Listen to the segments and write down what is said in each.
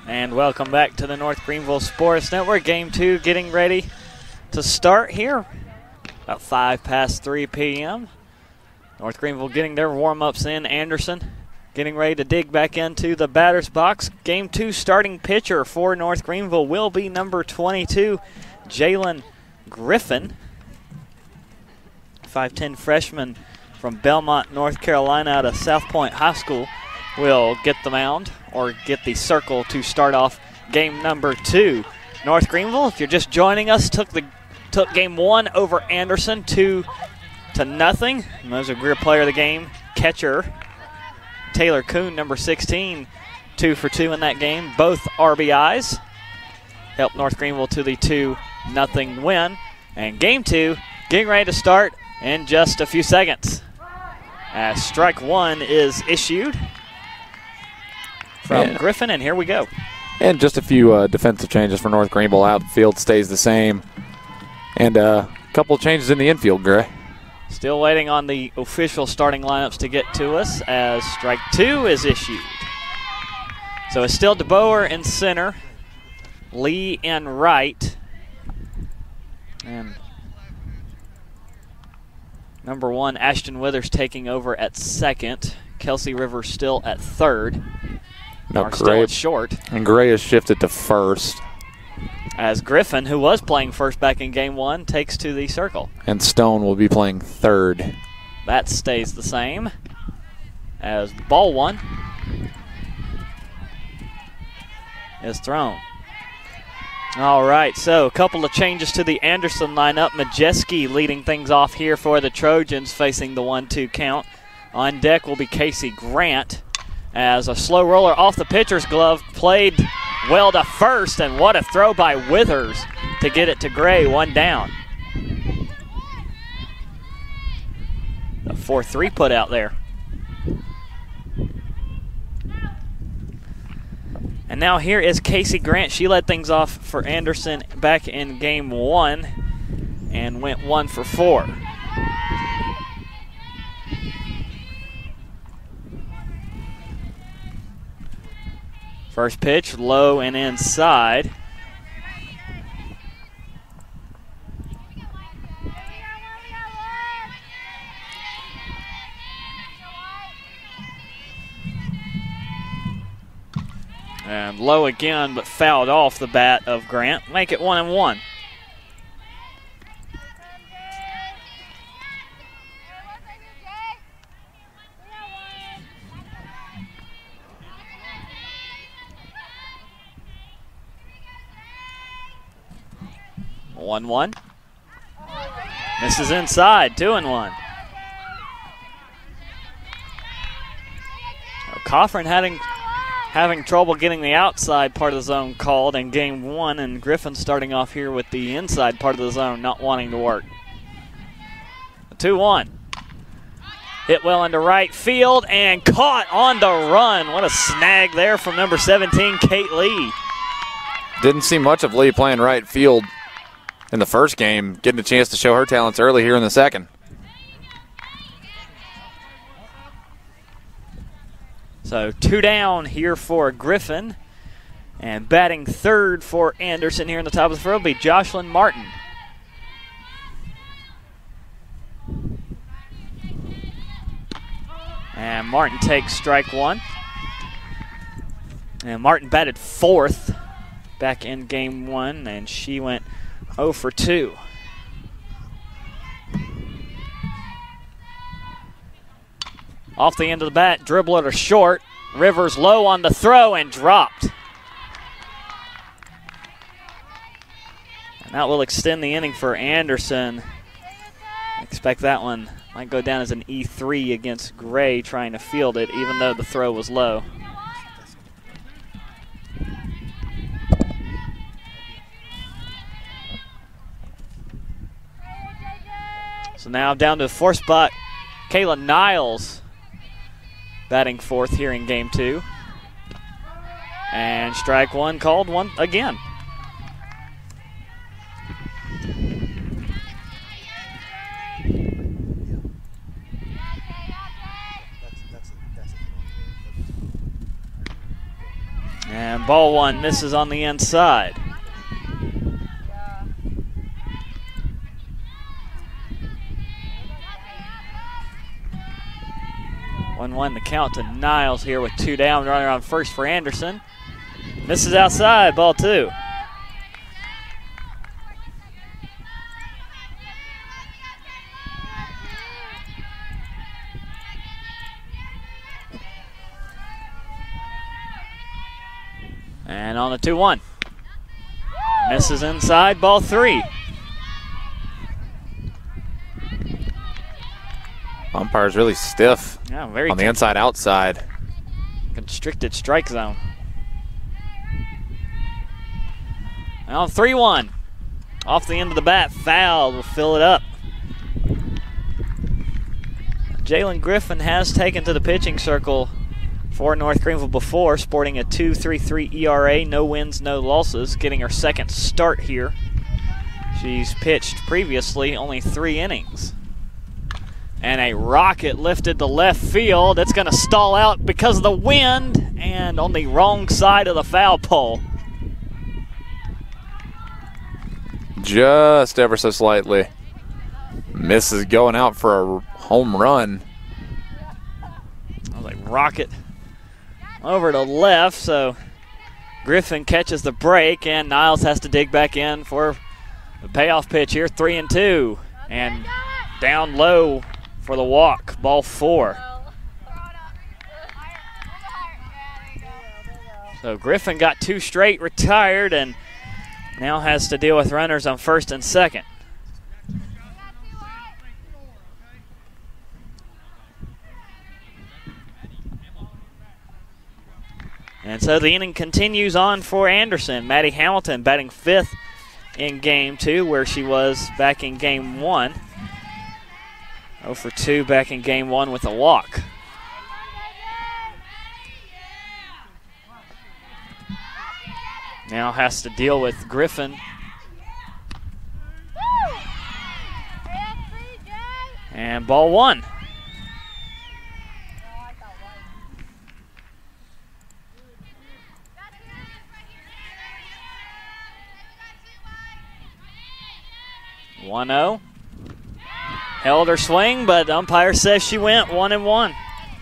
And welcome back to the North Greenville Sports Network. Game 2 getting ready to start here. About 3 p.m. North Greenville getting their warm-ups in. Anderson getting ready to dig back into the batter's box. Game 2 starting pitcher for North Greenville will be number 22, Jalen Griffin. 5'10" freshman from Belmont, North Carolina out of South Point High School will get the mound or get the circle to start off game number 2. North Greenville, if you're just joining us, took game 1 over Anderson 2-0. And those are Greer player of the game, catcher Taylor Kuhn, number 16, 2 for 2 in that game. Both RBIs helped North Greenville to the 2-0 win. And game 2 getting ready to start in just a few seconds. As strike 1 is issued from Griffin, and here we go. And just a few defensive changes for North Greenville. Outfield stays the same. And a couple of changes in the infield, Gray. Still waiting on the official starting lineups to get to us as strike 2 is issued. So it's still DeBoer in center, Lee in right, and number 1, Ashton Withers taking over at second. Kelsey Rivers still at third. No, still at short. And Gray has shifted to first. As Griffin, who was playing first back in game 1, takes to the circle. And Stone will be playing third. That stays the same as ball 1 is thrown. All right, so a couple of changes to the Anderson lineup. Majeski leading things off here for the Trojans, facing the 1-2 count. On deck will be Casey Grant, as a slow roller off the pitcher's glove played well to first, and what a throw by Withers to get it to Gray, 1 down. A 4-3 put out there. And now here is Casey Grant. She led things off for Anderson back in game 1 and went 1 for 4. First pitch, low and inside. And low again, but fouled off the bat of Grant. Make it 1-1. One. Misses inside, 2-1. Coffrin having trouble getting the outside part of the zone called in game 1, and Griffin starting off here with the inside part of the zone not wanting to work. 2-1. Hit well into right field and caught on the run. What a snag there from number 17, Kate Lee. Didn't see much of Lee playing right field in the first game, getting a chance to show her talents early here in the second. So 2 down here for Griffin. And batting third for Anderson here in the top of the throw will be Jocelyn Martin. And Martin takes strike 1. And Martin batted 4th back in game 1, and she went 0 for 2. Off the end of the bat, dribbler to short. Rivers low on the throw and dropped. And that will extend the inning for Anderson. I expect that one might go down as an E3 against Gray trying to field it, even though the throw was low. So now down to the 4th spot, Kayla Niles batting 4th here in game 2. And strike 1 called one again. And ball one misses on the inside. 1-1 the count to Niles here with 2 down. Runner on first for Anderson. Misses outside, ball 2. And on the 2-1. Misses inside, ball 3. Umpire's really stiff Yeah, on the inside outside. Constricted strike zone. Now 3-1. Off the end of the bat, foul will fill it up. Jalen Griffin has taken to the pitching circle for North Greenville before, sporting a 2.33 ERA, no wins, no losses, getting her second start here. She's pitched previously only 3 innings. And a rocket lifted to left field. It's going to stall out because of the wind and on the wrong side of the foul pole. Just ever so slightly. Misses going out for a home run. Like rocket over to left, so Griffin catches the break, and Niles has to dig back in for the payoff pitch here. 3-2, and down low for the walk, ball 4. So Griffin got 2 straight, retired, and now has to deal with runners on first and second. And so the inning continues on for Anderson. Maddie Hamilton batting 5th in game 2, where she was back in game 1. 0 for 2 back in game 1 with a walk. Now has to deal with Griffin. And ball 1. One-0. Held her swing, but the umpire says she went 1-1.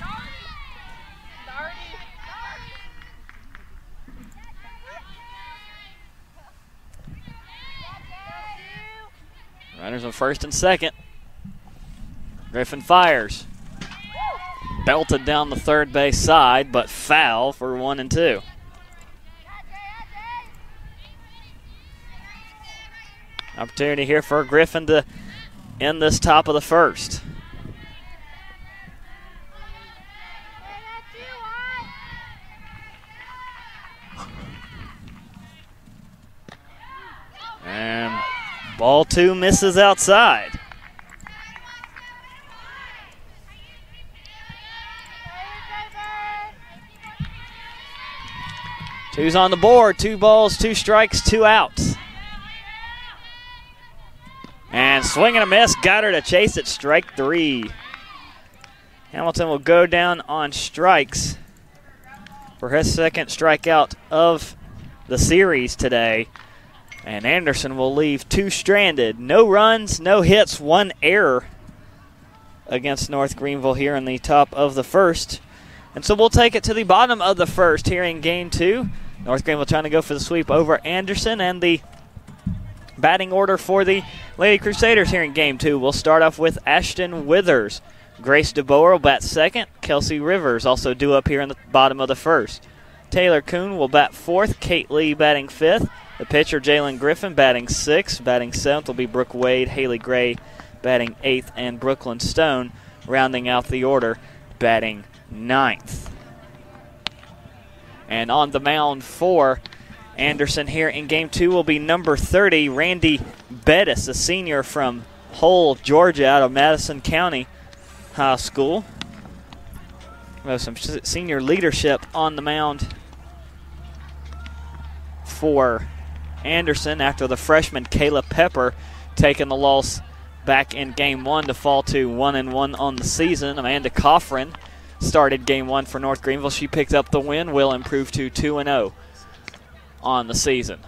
Runners on first and second. Griffin fires. Belted down the third base side, but foul for 1-2. Opportunity here for Griffin to end this top of the first. And ball 2 misses outside. Two's on the board, 2 balls, 2 strikes, 2 outs. And swing and a miss, got her to chase it, strike 3. Hamilton will go down on strikes for his second strikeout of the series today. And Anderson will leave 2 stranded. No runs, no hits, 1 error against North Greenville here in the top of the first. And so we'll take it to the bottom of the first here in game 2. North Greenville trying to go for the sweep over Anderson, and the batting order for the Lady Crusaders here in game 2. We'll start off with Ashton Withers. Grace DeBoer will bat second. Kelsey Rivers also due up here in the bottom of the first. Taylor Kuhn will bat 4th. Kate Lee batting 5th. The pitcher Jalen Griffin batting 6th. Batting 7th will be Brooke Wade, Haley Gray batting 8th, and Brooklyn Stone rounding out the order batting 9th. And on the mound for Anderson here in game 2 will be number 30, Randy Bettis, a senior from Hull, Georgia, out of Madison County High School. We have some senior leadership on the mound for Anderson after the freshman Kayla Pepper taking the loss back in game 1 to fall to 1-1 on the season. Amanda Coffrin started game 1 for North Greenville. She picked up the win, will improve to 2-0 on the season.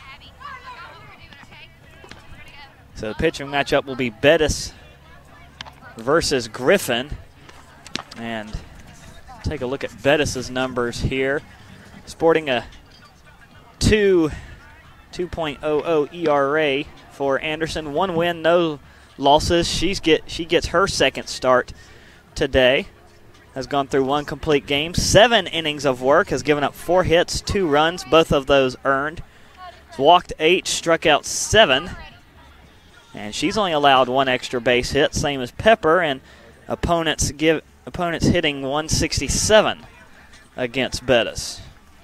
So the pitching matchup will be Bettis versus Griffin. And take a look at Bettis's numbers here. Sporting a 2.00 ERA for Anderson. 1 win, no losses. She gets her second start today. Has gone through 1 complete game. 7 innings of work. Has given up 4 hits, 2 runs. Both of those earned. Has walked 8, struck out 7. And she's only allowed 1 extra base hit, same as Pepper. And opponents hitting 167 against Bettis.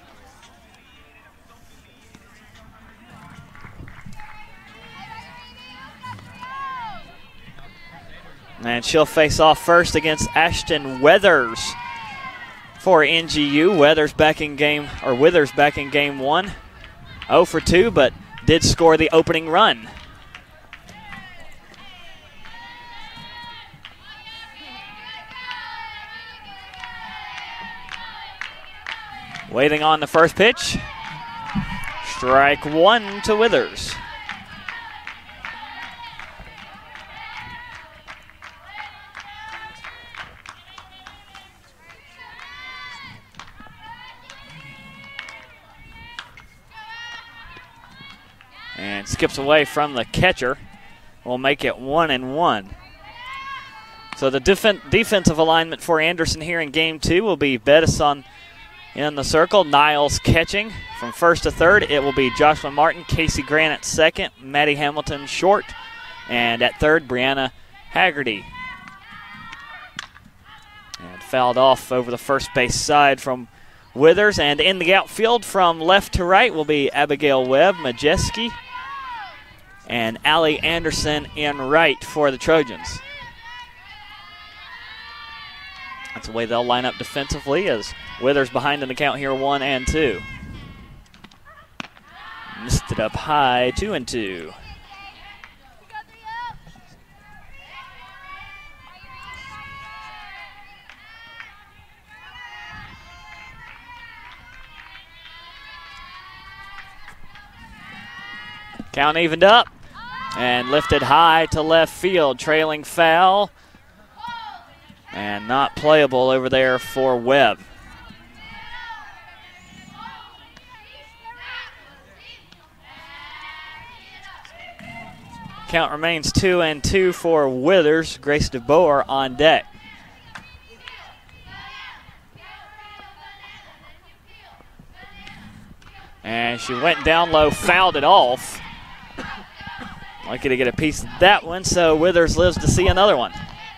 And she'll face off first against Ashton Weathers for NGU. Withers back in game 1. 0 for 2, but did score the opening run. Waiting on the first pitch. Strike 1 to Withers. And skips away from the catcher. Will make it 1-1. So the defensive alignment for Anderson here in game 2 will be Bettis in the circle. Niles catching from first to third. It will be Joshua Martin, Casey Grant at second, Maddie Hamilton short, and at third, Brianna Haggerty. And fouled off over the first base side from Withers. And in the outfield from left to right will be Abigail Webb, Majeski, and Allie Anderson in right for the Trojans. That's the way they'll line up defensively as Withers behind in the count here, 1-2. Missed it up high, 2-2. Count evened up and lifted high to left field, trailing foul. And not playable over there for Webb. Count remains 2-2 for Withers. Grace DeBoer on deck. And she went down low, fouled it off. Lucky to get a piece of that one, so Withers lives to see another one.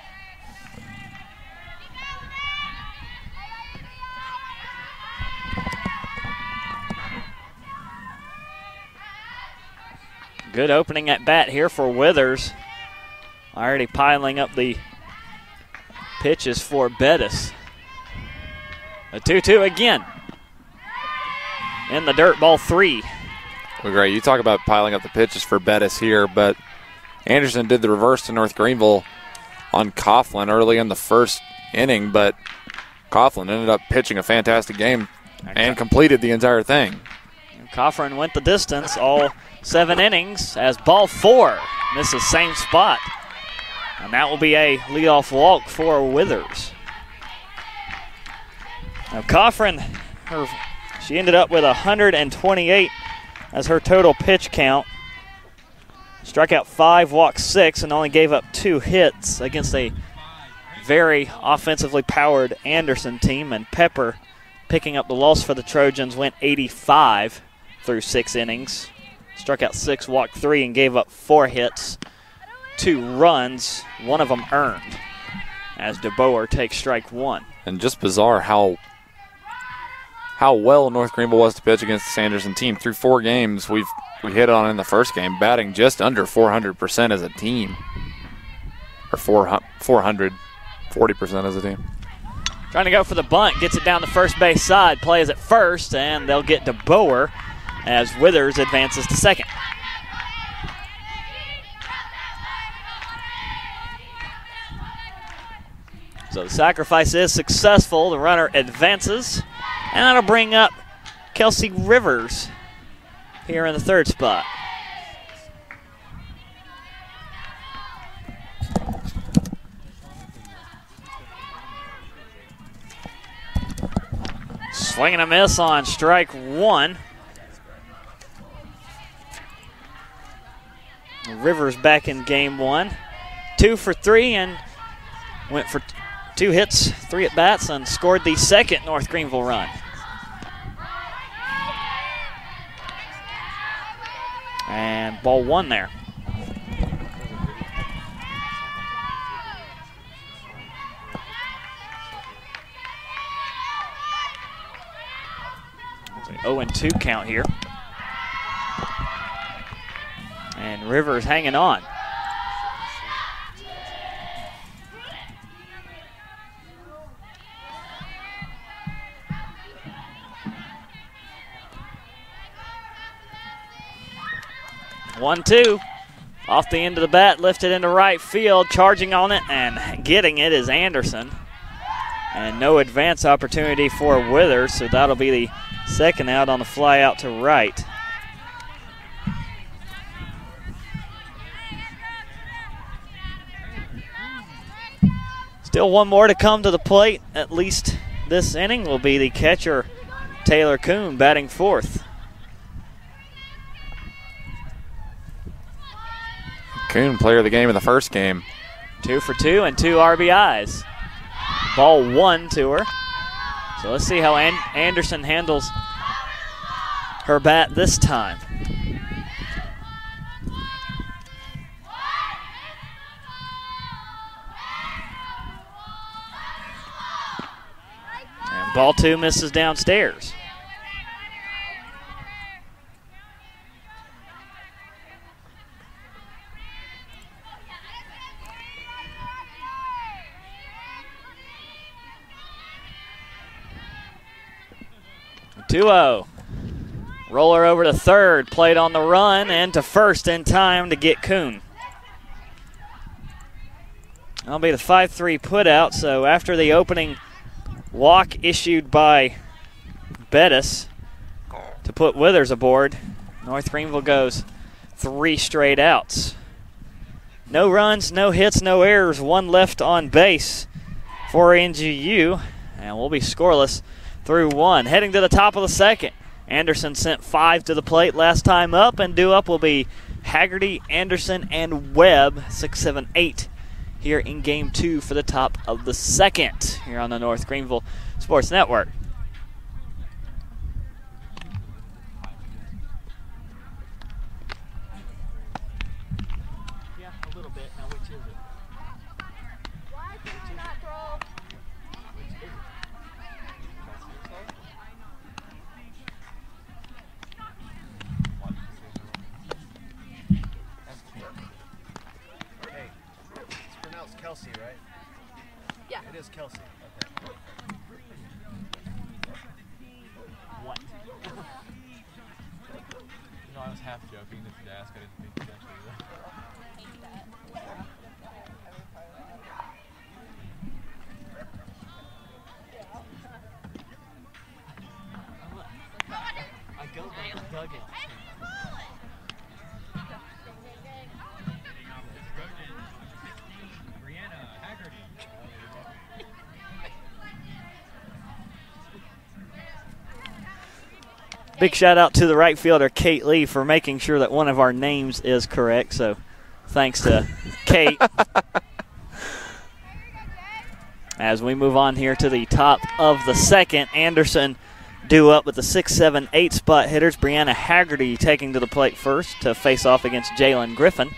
Good opening at bat here for Withers. Already piling up the pitches for Bettis. A 2-2 again. In the dirt, ball 3. Well, great. You talk about piling up the pitches for Bettis here, but Anderson did the reverse to North Greenville on Coughlin early in the first inning, but Coughlin ended up pitching a fantastic game and completed the entire thing. Coughlin went the distance all 7 innings as ball 4 misses same spot. And that will be a leadoff walk for Withers. Now Coughlin, she ended up with 128 as her total pitch count. Struck out 5, walked 6, and only gave up 2 hits against a very offensively powered Anderson team. And Pepper, picking up the loss for the Trojans, went 85 through 6 innings. Struck out 6, walked 3, and gave up 4 hits, 2 runs, 1 of them earned, as DeBoer takes strike 1. And just bizarre how well North Greenville was to pitch against the Sanderson team. Through 4 games, we hit on in the first game, batting just under 400% as a team. Or 400, 40% as a team. Trying to go for the bunt, gets it down the first base side, plays at first, and they'll get DeBoer as Withers advances to second. So the sacrifice is successful. The runner advances, and that'll bring up Kelsey Rivers here in the third spot. Swing and a miss on strike one. Rivers back in game one. 2 for 3 and went for 2 hits, 3 at bats, and scored the second North Greenville run. And ball 1 there. It's an 0-2 count here. And Rivers hanging on. One, two, off the end of the bat, lifted into right field, charging on it and getting it is Anderson. And no advance opportunity for Withers, so that'll be the second out on the fly out to right. Still one more to come to the plate, at least this inning, will be the catcher, Taylor Kuhn, batting fourth. Kuhn, player of the game in the first game. 2 for 2 and 2 RBIs. Ball 1 to her. So let's see how Anderson handles her bat this time. And ball 2 misses downstairs. Two-0. Roller over to third, played on the run, and to first in time to get Kuhn. That'll be the 5-3 putout, so after the opening walk issued by Bettis to put Withers aboard, North Greenville goes 3 straight outs. No runs, no hits, no errors, 1 left on base for NGU, and we'll be scoreless through 1. Heading to the top of the second. Anderson sent 5 to the plate last time up, and due up will be Haggerty, Anderson, and Webb, 6, 7, 8 here in game 2 for the top of the second here on the North Greenville Sports Network. Yeah, a little bit. Now which is it? Why can I not throw? Kelsey, right? Yeah. It is Kelsey. Okay. What? No, I was half joking. If you'd ask, I didn't think you'd actually do that. I go by the dugout. Big shout out to the right fielder, Kate Lee, for making sure that one of our names is correct. So thanks to Kate. As we move on here to the top of the second, Anderson due up with the 6, 7, 8 spot hitters. Brianna Haggerty taking to the plate first to face off against Jalen Griffin.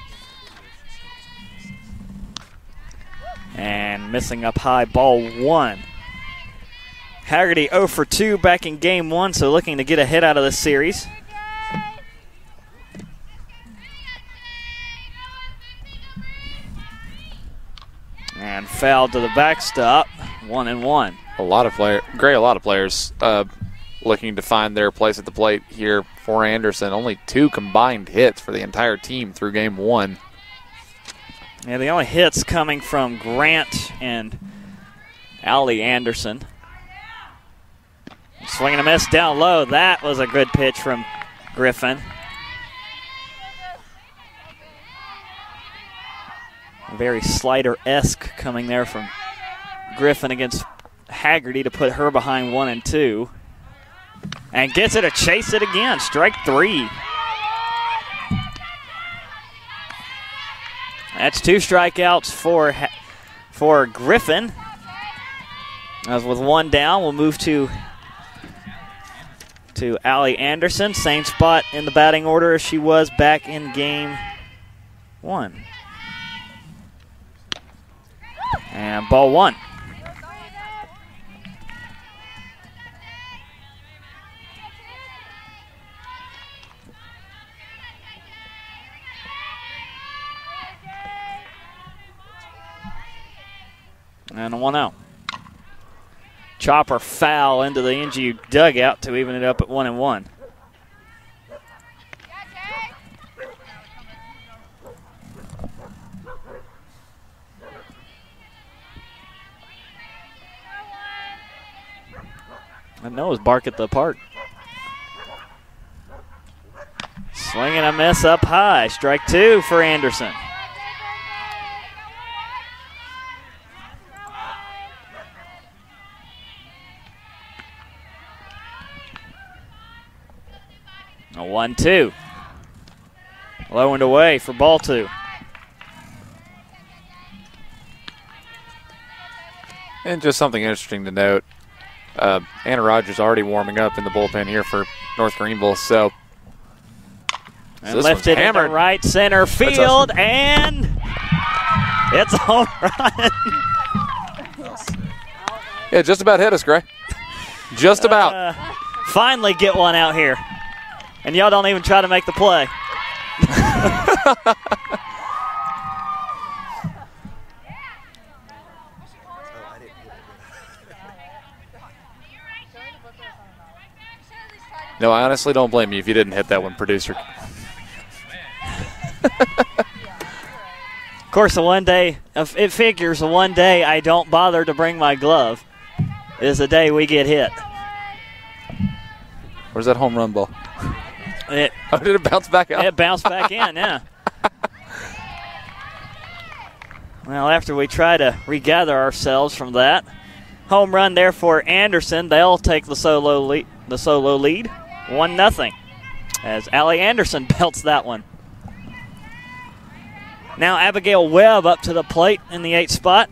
And missing up high, ball 1. Haggerty 0 for 2 back in game 1, so looking to get a hit out of this series. And fouled to the backstop, 1-1. A lot of players looking to find their place at the plate here for Anderson. Only 2 combined hits for the entire team through game 1. Yeah, the only hits coming from Grant and Allie Anderson. Swing and a miss down low. That was a good pitch from Griffin. Very Slider-esque coming there from Griffin against Haggerty to put her behind 1 and 2. And gets it to chase it again. Strike 3. That's 2 strikeouts for Griffin. As with 1 down, we'll move to Allie Anderson. Same spot in the batting order as she was back in game 1. And ball 1. And a 1-0. Chopper foul into the NGU dugout to even it up at 1 and 1. And Noah's bark at the park. Swing and a miss up high. Strike 2 for Anderson. A 1-2. Low and away for ball 2. And just something interesting to note, Anna Rogers already warming up in the bullpen here for North Greenville. So and lifted into right center field, and it's a home run. Yeah, just about hit us, Gray. Just about. Finally get one out here. And y'all don't even try to make the play. No, I honestly don't blame you if you didn't hit that one, producer. Of course, it figures the one day I don't bother to bring my glove is the day we get hit. Where's that home run ball? Did it bounce back out? It bounced back in, yeah. Well, after we try to regather ourselves from that, home run there for Anderson. They'll take the solo lead, 1-0, as Allie Anderson belts that one. Now Abigail Webb up to the plate in the 8th spot.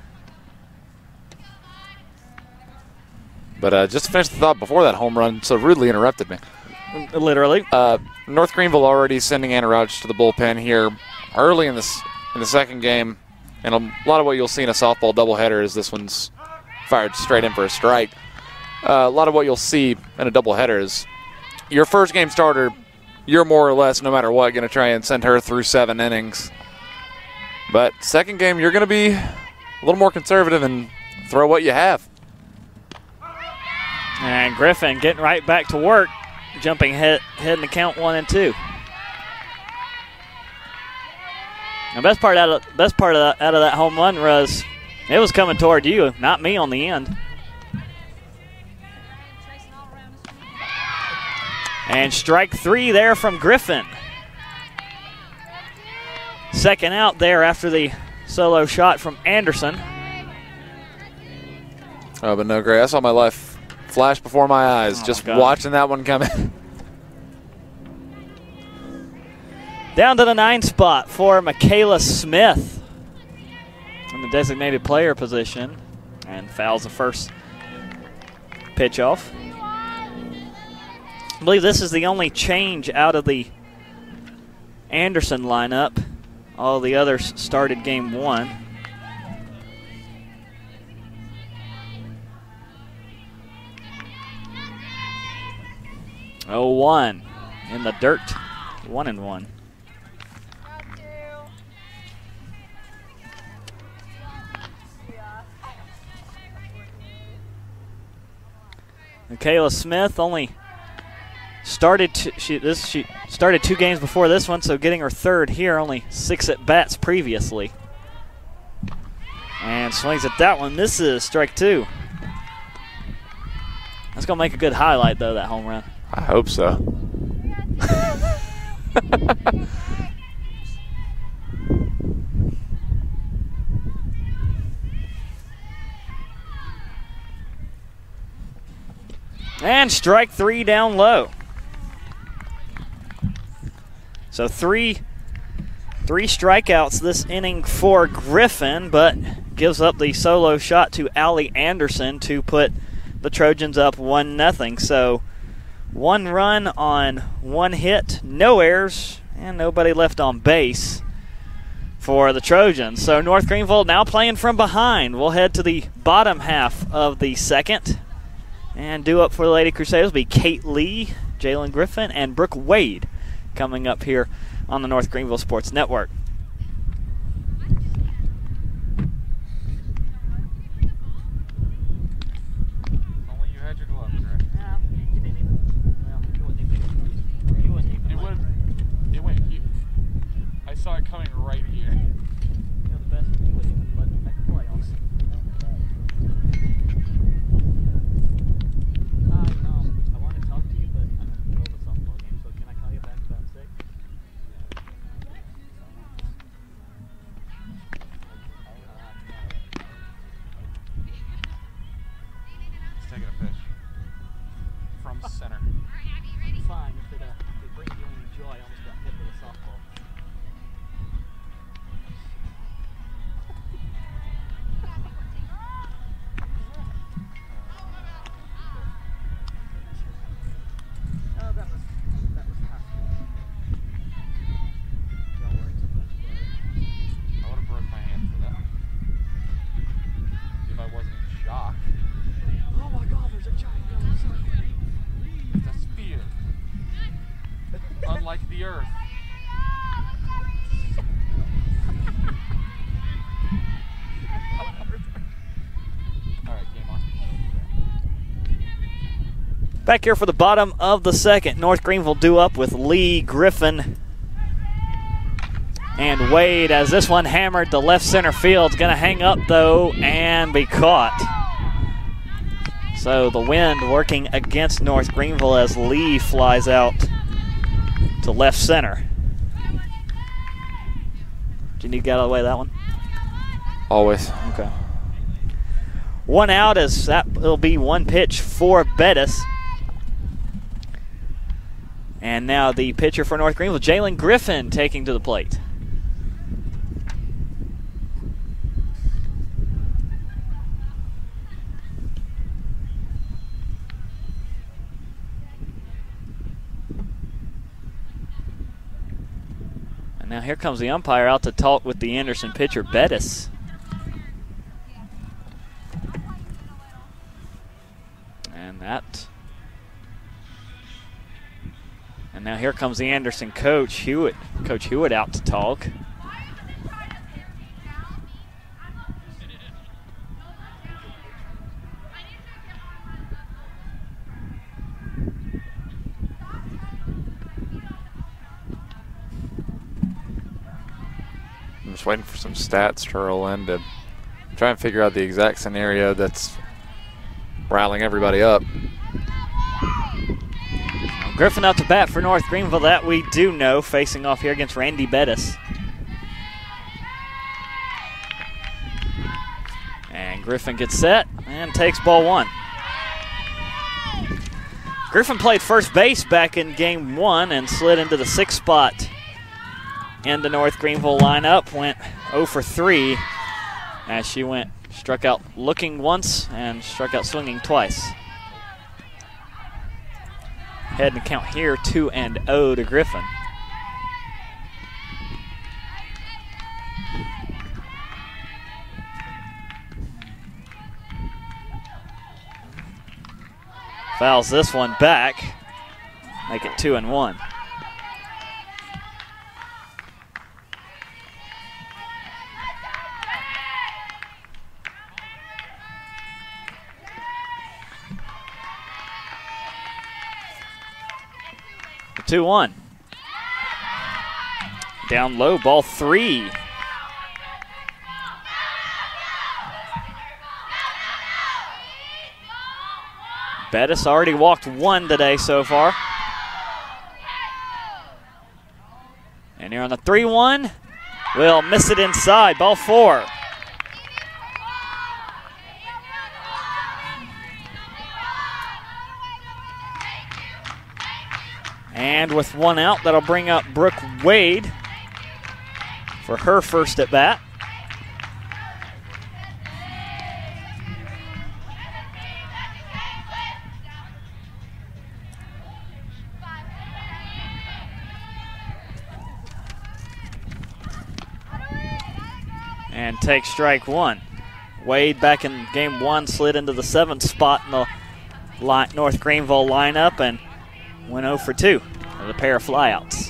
But just to finish the thought before that home run so rudely interrupted me. Literally. North Greenville already sending Anna Rogers to the bullpen here early in the second game. And a lot of what you'll see in a softball doubleheader is this one's fired straight in for a strike. A lot of what you'll see in a doubleheader is your first game starter, you're more or less, no matter what, going to try and send her through 7 innings. But second game, you're going to be a little more conservative and throw what you have. And Griffin getting right back to work, jumping ahead in the count 1 and 2. The best part out of that home run was it was coming toward you, not me on the end. And strike 3 there from Griffin. Second out there after the solo shot from Anderson. Oh, but no, Gray, I saw my life flash before my eyes just watching that one come in. Down to the 9th spot for Michaela Smith in the designated player position, and fouls the first pitch off. I believe this is the only change out of the Anderson lineup. All the others started game 1. Oh, 1 in the dirt, 1 and 1. Michaela Smith only started she started 2 games before this one, so getting her 3rd here, only 6 at bats previously. And swings at that one, misses, strike 2. That's gonna make a good highlight though, that home run. I hope so. And strike 3 down low. So three strikeouts this inning for Griffin, but gives up the solo shot to Allie Anderson to put the Trojans up 1-0. So 1 run on 1 hit, no errors, and nobody left on base for the Trojans. So North Greenville now playing from behind. We'll head to the bottom half of the second. And due up for the Lady Crusaders will be Kate Lee, Jalen Griffin, and Brooke Wade coming up here on the North Greenville Sports Network. Only you had your gloves, right? Yeah, you didn't even. Well, you wouldn't even. You wouldn't even. It went here. I saw it coming right here. You know the best. You wouldn't even let them make a play on it. I want to talk to you, but I'm in the middle of a softball game, so can I call you back about 6? He's taking a pitch. From center. Fine, if it brings you any joy, I almost got hit with a softball. Oh, that was tough. Don't worry too much about it. I would have broke my hand for that. If I wasn't in shock. Oh my God, there's a giant yellow circle. It's a sphere. Unlike the Earth. Alright, game on. Back here for the bottom of the second. North Greenville due up with Lee, Griffin, and Wade as this one hammered to left center field. It's going to hang up, though, and be caught. So the wind working against North Greenville as Lee flies out to left center. Do you need to get out of the way of that one? Always. Okay. 1 out as that will be 1 pitch for Bettis. And now the pitcher for North Greenville, Jalen Griffin, taking to the plate. And now here comes the umpire out to talk with the Anderson pitcher, Bettis. And now here comes the Anderson coach, Hewitt. Coach Hewitt out to talk. I'm just waiting for some stats to roll in to try and figure out the exact scenario that's riling everybody up. Griffin out to bat for North Greenville, that we do know, facing off here against Randy Bettis. And Griffin gets set and takes ball 1. Griffin played first base back in game 1 and slid into the 6th spot in the North Greenville lineup. Went 0 for 3 as she struck out looking once and struck out swinging twice. Head and count here 2-0 to Griffin. Fouls this one back, make it 2-1. The 2-1. Down low, ball 3. Bettis already walked 1 today so far. And here on the 3-1, we'll miss it inside, ball 4. And with one out, that'll bring up Brooke Wade for her first at bat. And takes strike one. Wade back in game one slid into the 7th spot in the North Greenville lineup and went 0 for 2 with a pair of flyouts.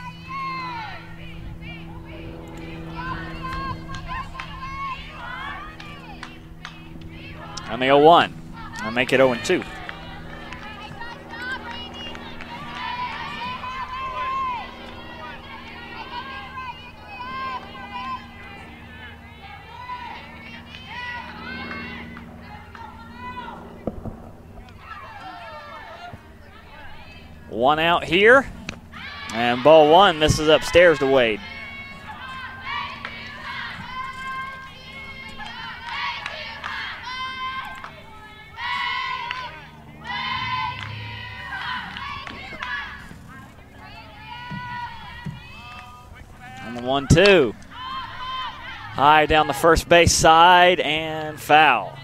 On the 0-1, I'll make it 0-2. One out here, and ball one misses upstairs to Wade. On the 1-2. High down the first base side and foul.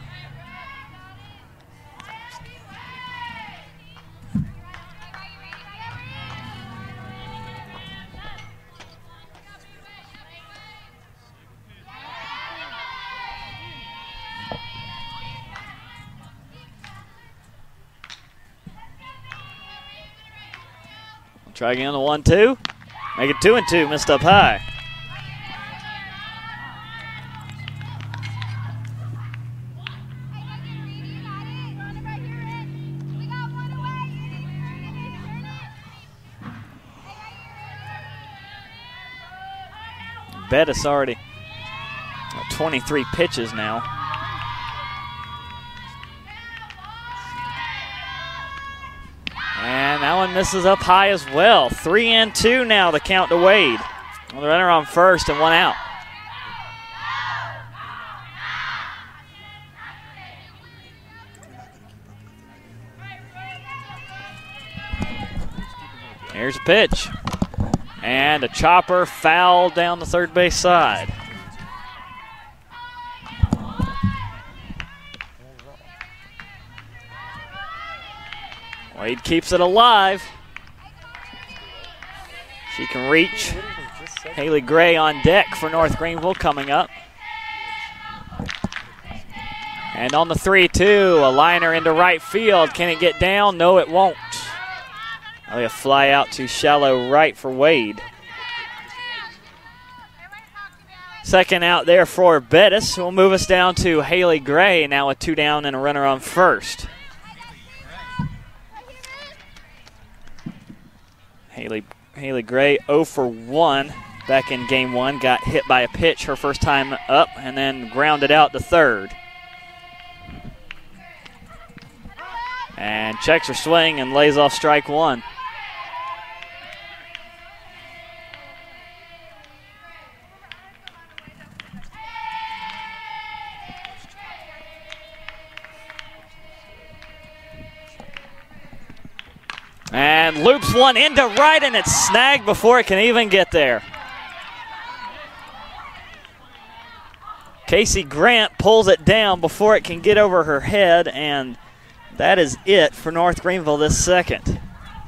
Try again on the 1-2. Make it 2-2, missed up high. Bettis already 23 pitches now. And that one misses up high as well. 3-2 now, the count to Wade. Well, the runner on first and one out. Here's a pitch. And a chopper fouled down the third base side. Wade keeps it alive. She can reach. Haley Gray on deck for North Greenville coming up. And on the 3-2, a liner into right field. Can it get down? No, it won't. A fly out to shallow right for Wade. Second out there for Bettis. Will move us down to Haley Gray, now with 2 down and a runner on first. Haley Gray 0 for 1 back in game one. Got hit by a pitch her first time up and then grounded out to third. And checks her swing and lays off strike one. And loops one into right, and it's snagged before it can even get there. Casey Grant pulls it down before it can get over her head, and that is it for North Greenville this second.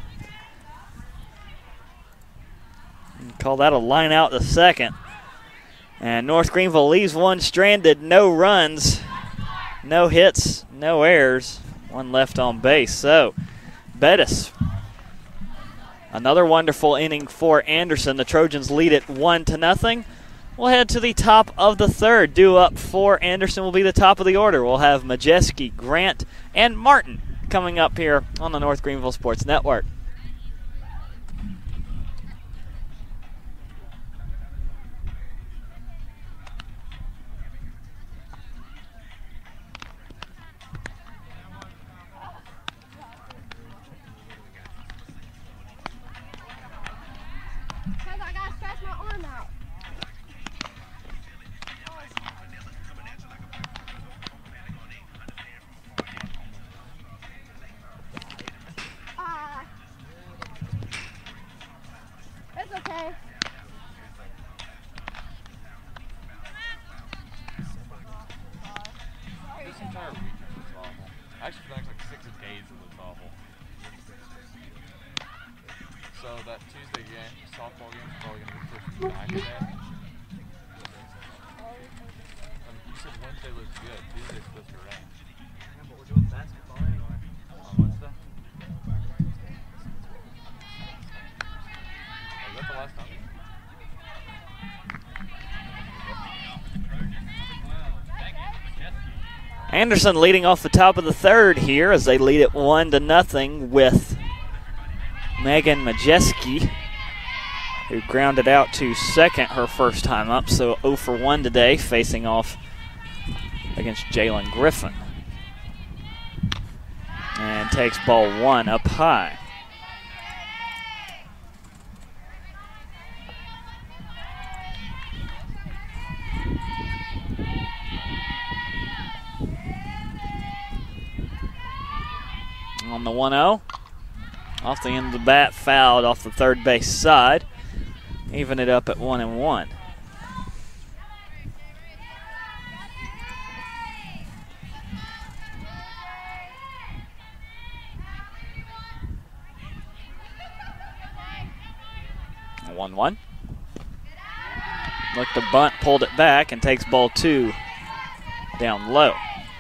Call that a line out the second. And North Greenville leaves one stranded, no runs, no hits, no errors, one left on base. So Bettis, another wonderful inning for Anderson. The Trojans lead it 1-0. We'll head to the top of the third. Due up for Anderson will be the top of the order. We'll have Majeski, Grant, and Martin coming up here on the North Greenville Sports Network. So that Tuesday game, softball game, is probably going to be pushed back a day. You said Wednesday was good. Tuesday's supposed to rain. Yeah, but we're doing basketball anyway. On Wednesday? Was that the last time? Anderson leading off the top of the third here as they lead it 1-0 with Megan Majeski, who grounded out to second her first time up, so 0 for 1 today, facing off against Jalen Griffin. And takes ball 1 up high. On the 1-0, off the end of the bat, fouled off the third base side, even it up at 1-1. A 1-1. Looked to bunt, pulled it back, and takes ball 2 down low.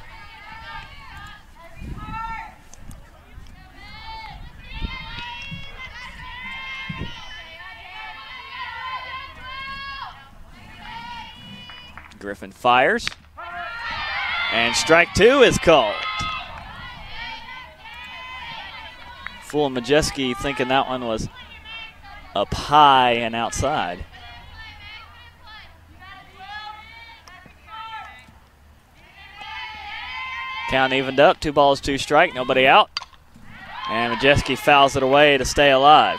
Griffin fires, and strike 2 is called. Fool Majeski thinking that one was up high and outside. Count evened up, 2 balls, 2 strike, nobody out. And Majeski fouls it away to stay alive.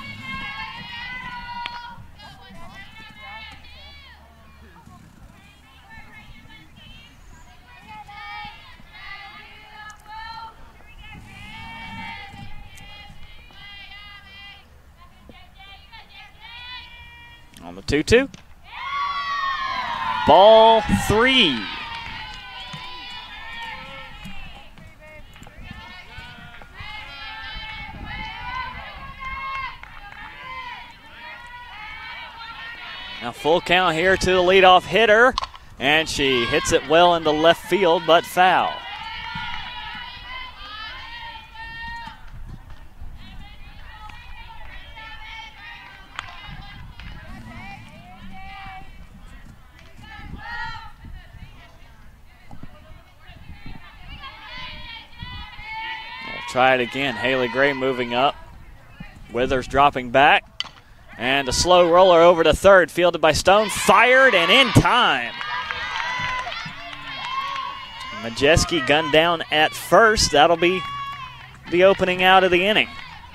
On the 2-2. Ball 3. Now full count here to the leadoff hitter, and she hits it well into left field, but foul. Try it again. Haley Gray moving up. Withers dropping back. And a slow roller over to third, fielded by Stone. Fired and in time. Majeski gunned down at first. That'll be the opening out of the inning.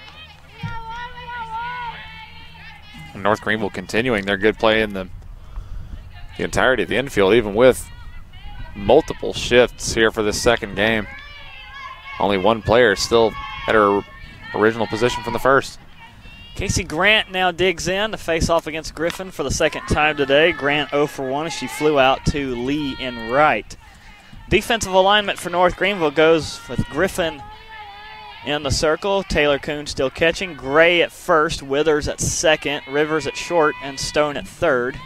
North Greenville continuing their good play in the entirety of the infield, even with multiple shifts here for this second game. Only one player still at her original position from the first. Casey Grant now digs in to face off against Griffin for the second time today. Grant 0 for 1 as she flew out to Lee in right. Defensive alignment for North Greenville goes with Griffin in the circle. Taylor Kuhn still catching. Gray at first, Withers at second, Rivers at short, and Stone at third.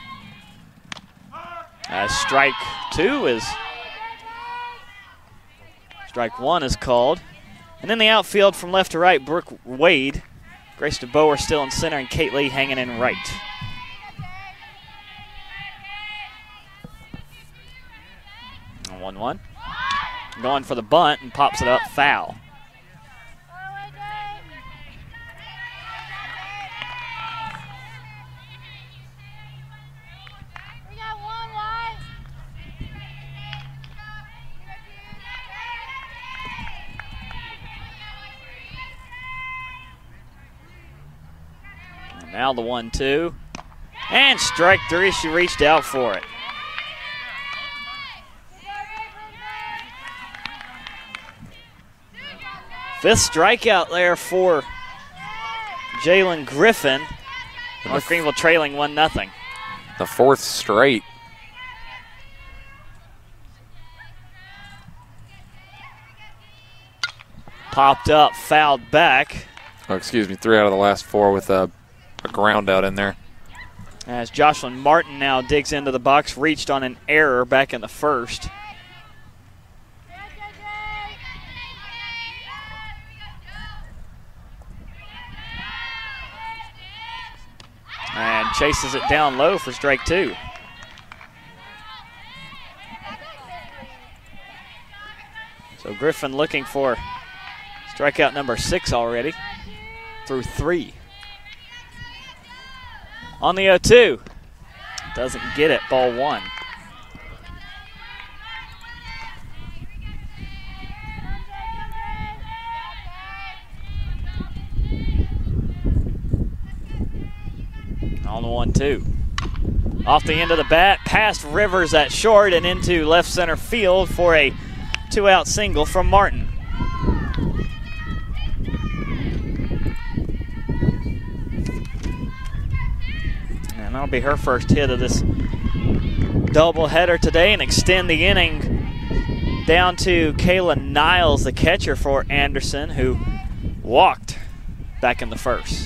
Strike 1 is called. And in the outfield from left to right, Brooke Wade, Grace DeBoer still in center, and Kate Lee hanging in right. And 1-1. Going for the bunt and pops it up, foul. Now the 1-2. And strike 3, she reached out for it. Fifth strikeout there for Jalen Griffin. North Greenville trailing 1-0. The fourth straight. Popped up, fouled back. Oh, excuse me, 3 out of the last 4 with a ground out in there. As Jocelyn Martin now digs into the box, reached on an error back in the first. And chases it down low for strike 2. So Griffin looking for strikeout number 6 already through 3. On the 0-2. Doesn't get it, ball 1. On the 1-2. Off the end of the bat, past Rivers at short and into left center field for a 2-out single from Martin. And that'll be her first hit of this doubleheader today and extend the inning down to Kayla Niles, the catcher for Anderson, who walked back in the first.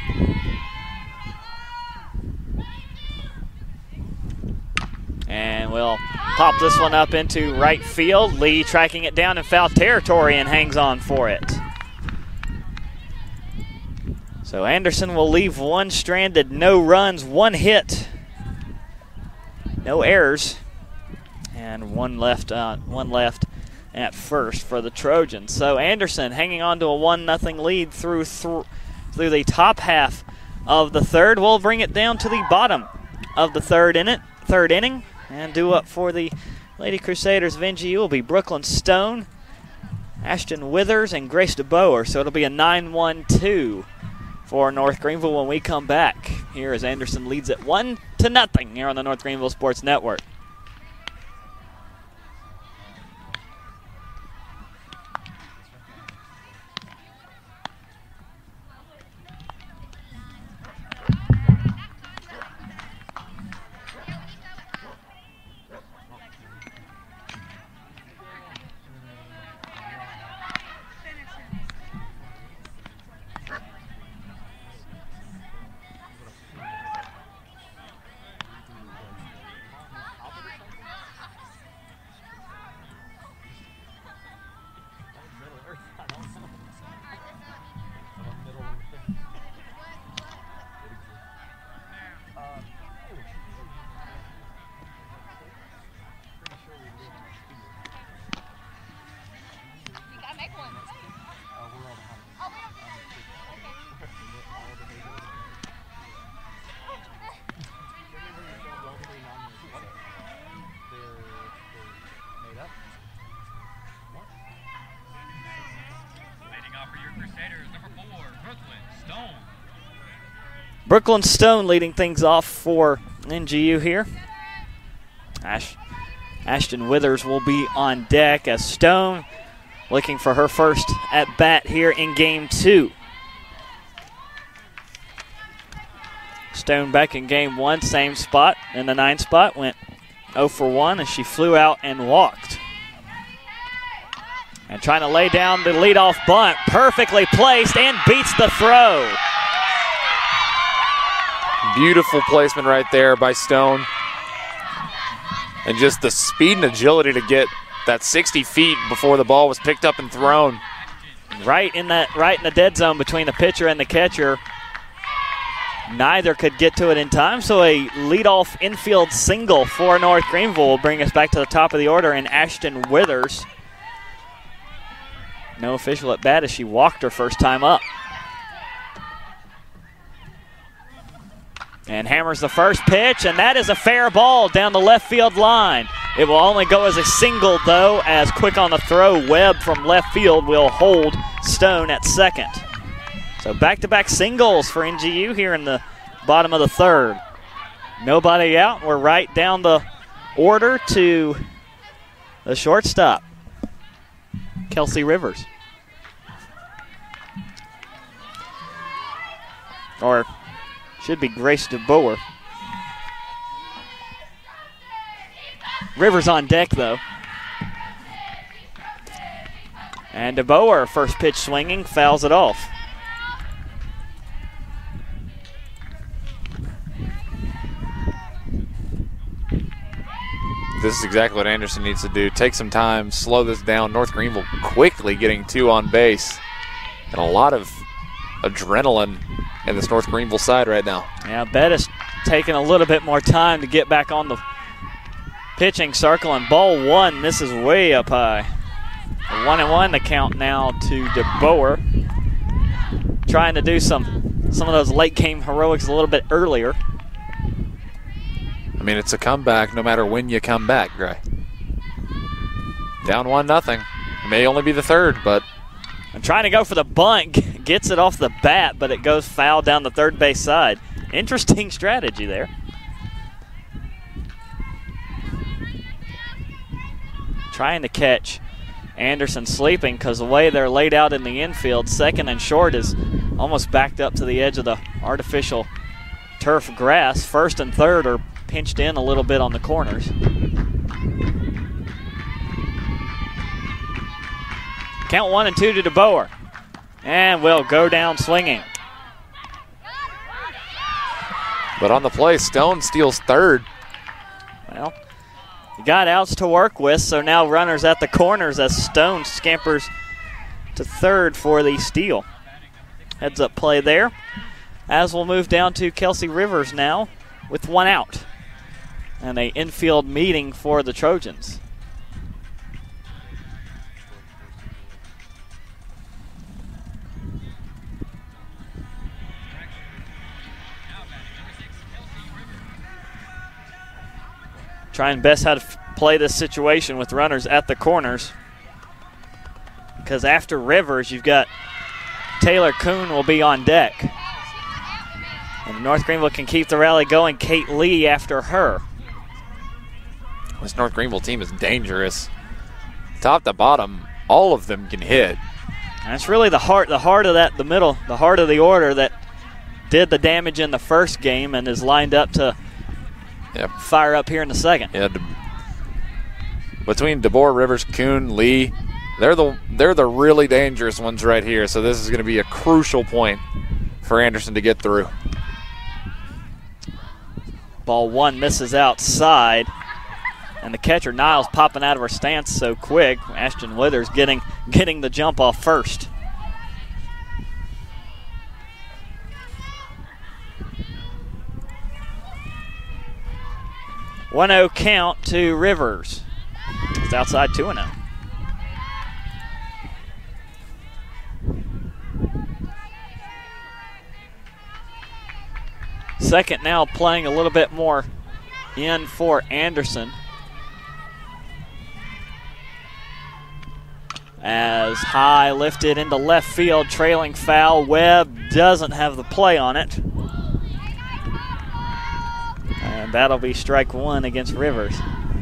And we'll pop this one up into right field. Lee tracking it down in foul territory and hangs on for it. So Anderson will leave one stranded, no runs, 1 hit, no errors, and one left at first for the Trojans. So Anderson hanging on to a 1-0 lead through the top half of the third. We'll bring it down to the bottom of the third inning. And due up for the Lady Crusaders of NGU will be Brooklyn Stone, Ashton Withers, and Grace DeBoer. So it'll be a 9-1-2 for North Greenville when we come back. Here as Anderson leads it 1-0 here on the North Greenville Sports Network. Brooklyn Stone leading things off for NGU here. Ashton Withers will be on deck as Stone looking for her first at bat here in game 2. Stone back in game 1, same spot in the 9 spot, went 0 for 1 as she flew out and walked. And trying to lay down the leadoff bunt, perfectly placed and beats the throw. Beautiful placement right there by Stone. And just the speed and agility to get that 60 feet before the ball was picked up and thrown. Right in the dead zone between the pitcher and the catcher. Neither could get to it in time, so a leadoff infield single for North Greenville will bring us back to the top of the order, and Ashton Withers. No official at bat as she walked her first time up. And hammers the first pitch, and that is a fair ball down the left field line. It will only go as a single, though, as quick on the throw, Webb from left field will hold Stone at second. So back-to-back singles for NGU here in the bottom of the third. Nobody out. We're right down the order to the shortstop, Kelsey Rivers. Or should be Grace DeBoer. Rivers on deck, though. And DeBoer, first pitch swinging, fouls it off. this is exactly what Anderson needs to do. Take some time, slow this down. North Greenville quickly getting 2 on base. And a lot of adrenaline in this North Greenville side right now. Yeah, Bettis taking a little bit more time to get back on the pitching circle, and ball 1 misses way up high. 1-1 the count now to DeBoer. Trying to do some of those late game heroics a little bit earlier. I mean, it's a comeback no matter when you come back, Gray. Down 1-0. It may only be the third, but. And trying to go for the bunt, gets it off the bat, but it goes foul down the third base side. Interesting strategy there. Trying to catch Anderson sleeping because the way they're laid out in the infield, second and short is almost backed up to the edge of the artificial turf grass. First and third are pinched in a little bit on the corners. Count 1 and 2 to DeBoer. And will go down swinging. But on the play, Stone steals third. Well, you got outs to work with, so now runners at the corners as Stone scampers to third for the steal. Heads up play there. As we'll move down to Kelsey Rivers now with 1 out. And an infield meeting for the Trojans. Trying best how to play this situation with runners at the corners. Because after Rivers, you've got Taylor Kuhn will be on deck. And North Greenville can keep the rally going. Kate Lee after her. This North Greenville team is dangerous. Top to bottom, all of them can hit. And it's really the heart of that, the middle, the heart of the order that did the damage in the first game and is lined up to fire up here in the second. Yeah, between DeBoer, Rivers, Kuhn, Lee, they're the really dangerous ones right here. So this is going to be a crucial point for Anderson to get through. Ball 1 misses outside, and the catcher Niles popping out of her stance so quick. Ashton Withers getting the jump off first. 1-0 count to Rivers. It's outside 2-0. Second now playing a little bit more in for Anderson. As high lifted into left field, trailing foul. Webb doesn't have the play on it. And that'll be strike 1 against Rivers.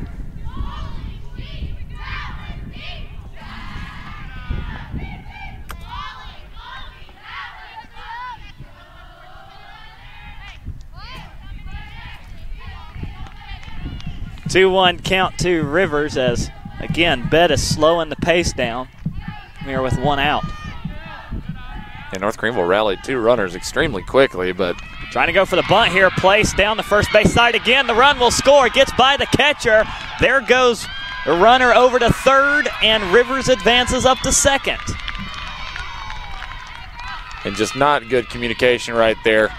Two-1 count to Rivers as, again, Bettis slowing the pace down here with 1 out. And North Greenville rallied 2 runners extremely quickly, but trying to go for the bunt here, placed down the first base side again. The run will score, gets by the catcher. There goes the runner over to third, and Rivers advances up to second. And just not good communication right there.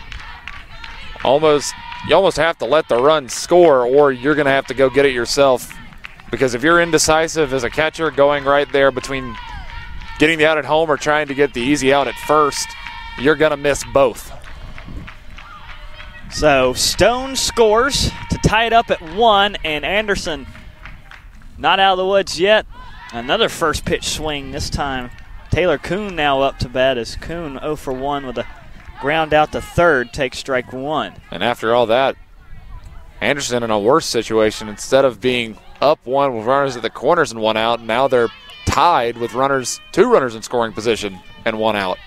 You almost have to let the run score, or you're going to have to go get it yourself. Because if you're indecisive as a catcher, going right there between getting the out at home or trying to get the easy out at first, you're going to miss both. So Stone scores to tie it up at 1, and Anderson not out of the woods yet. Another first pitch swing this time. Taylor Kuhn now up to bat as Kuhn 0 for 1 with a ground out to third, takes strike 1. And after all that, Anderson in a worse situation. Instead of being up 1 with runners at the corners and 1 out, now they're tied with 2 runners in scoring position and 1 out.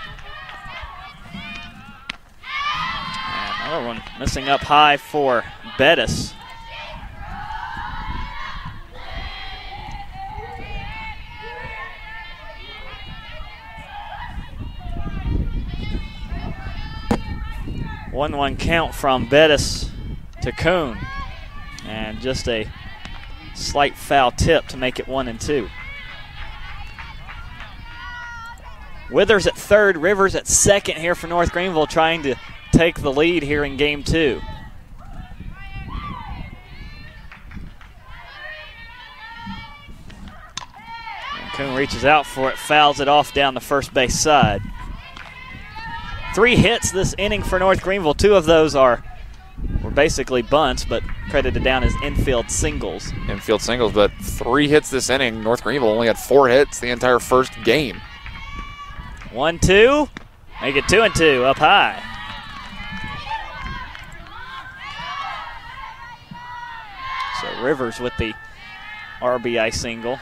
And another one missing up high for Bettis. One count from Bettis to Kuhn. And just a slight foul tip to make it 1-2. Withers at third, Rivers at second here for North Greenville, trying to take the lead here in game 2. Coon reaches out for it, fouls it off down the first base side. 3 hits this inning for North Greenville. 2 of those were basically bunts, but credited down as infield singles. Infield singles, but 3 hits this inning. North Greenville only had 4 hits the entire first game. 1-2, make it 2-2, up high. So Rivers with the RBI single.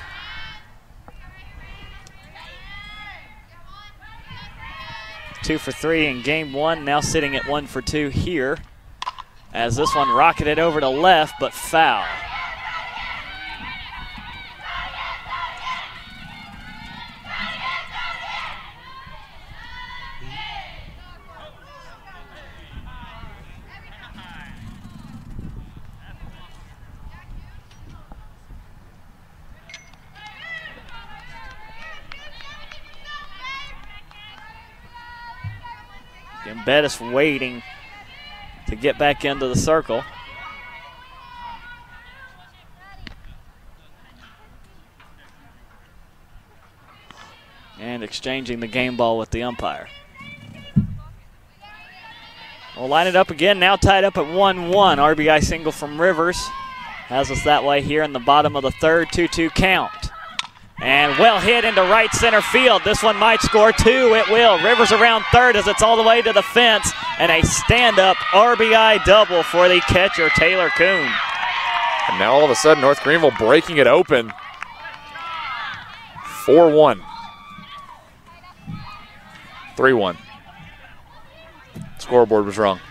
Two for 3 in game 1, now sitting at 1 for 2 here, as this one rocketed over to left, but foul. And Bettis waiting to get back into the circle. And exchanging the game ball with the umpire. We'll line it up again, now tied up at 1-1. RBI single from Rivers has us that way here in the bottom of the third, 2-2 count. And well hit into right center field. This one might score 2. It will. Rivers around third as it's all the way to the fence. And a stand-up RBI double for the catcher, Taylor Kuhn. And now all of a sudden, North Greenville breaking it open. 4-1. 3-1. Scoreboard was wrong.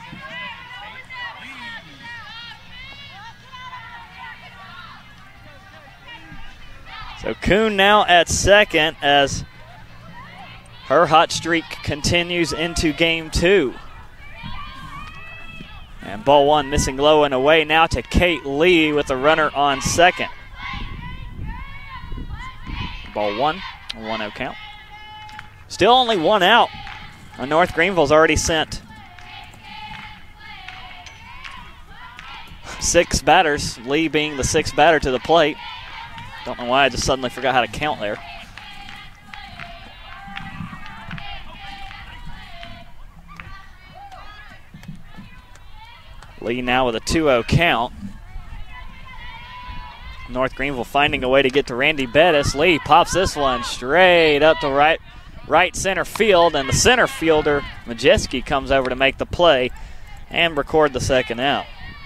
So Kuhn now at second as her hot streak continues into game 2. And ball 1 missing low and away now to Kate Lee with the runner on second. Ball 1, a 1-0 count. Still only 1 out. North Greenville's already sent 6 batters, Lee being the 6th batter to the plate. Don't know why I just suddenly forgot how to count there. Lee now with a 2-0 count. North Greenville finding a way to get to Randy Bettis. Lee pops this one straight up to right center field, and the center fielder, Majeski, comes over to make the play and record the second out.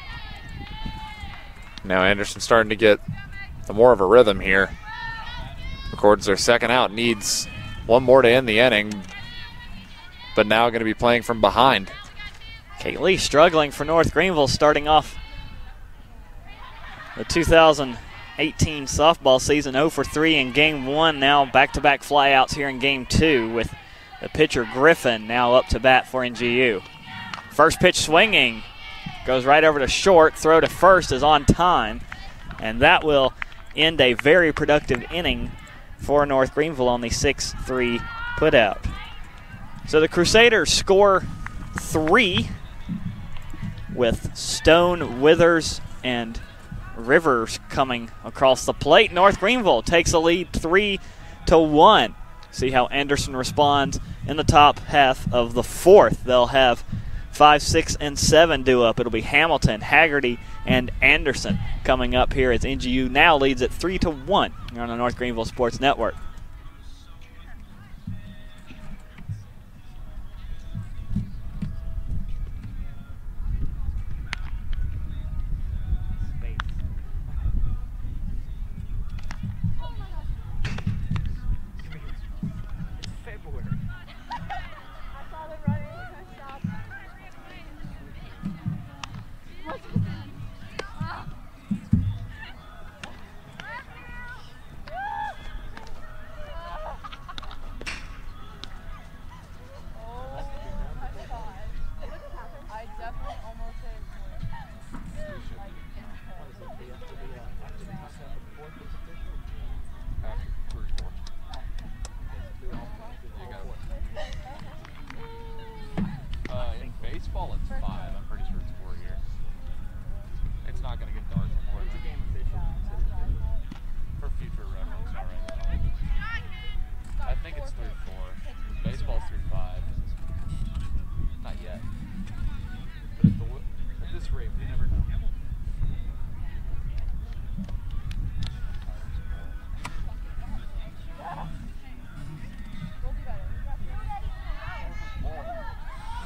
Now Anderson starting to get more of a rhythm here. Records their second out, needs 1 more to end the inning, but now going to be playing from behind. Kate Lee struggling for North Greenville, starting off the 2018 softball season 0 for 3 in game 1. Now back-to-back flyouts here in game 2 with the pitcher Griffin now up to bat for NGU. First pitch swinging, goes right over to short. Throw to first is on time, and that will end a very productive inning for North Greenville on the 6-3 putout. So the Crusaders score 3 with Stone, Withers, and Rivers coming across the plate. North Greenville takes a lead 3-1. See how Anderson responds in the top half of the 4th. They'll have 5, 6, and 7 due up. It'll be Hamilton, Haggerty, and Anderson coming up here as NGU now leads at 3-1 here on the North Greenville Sports Network.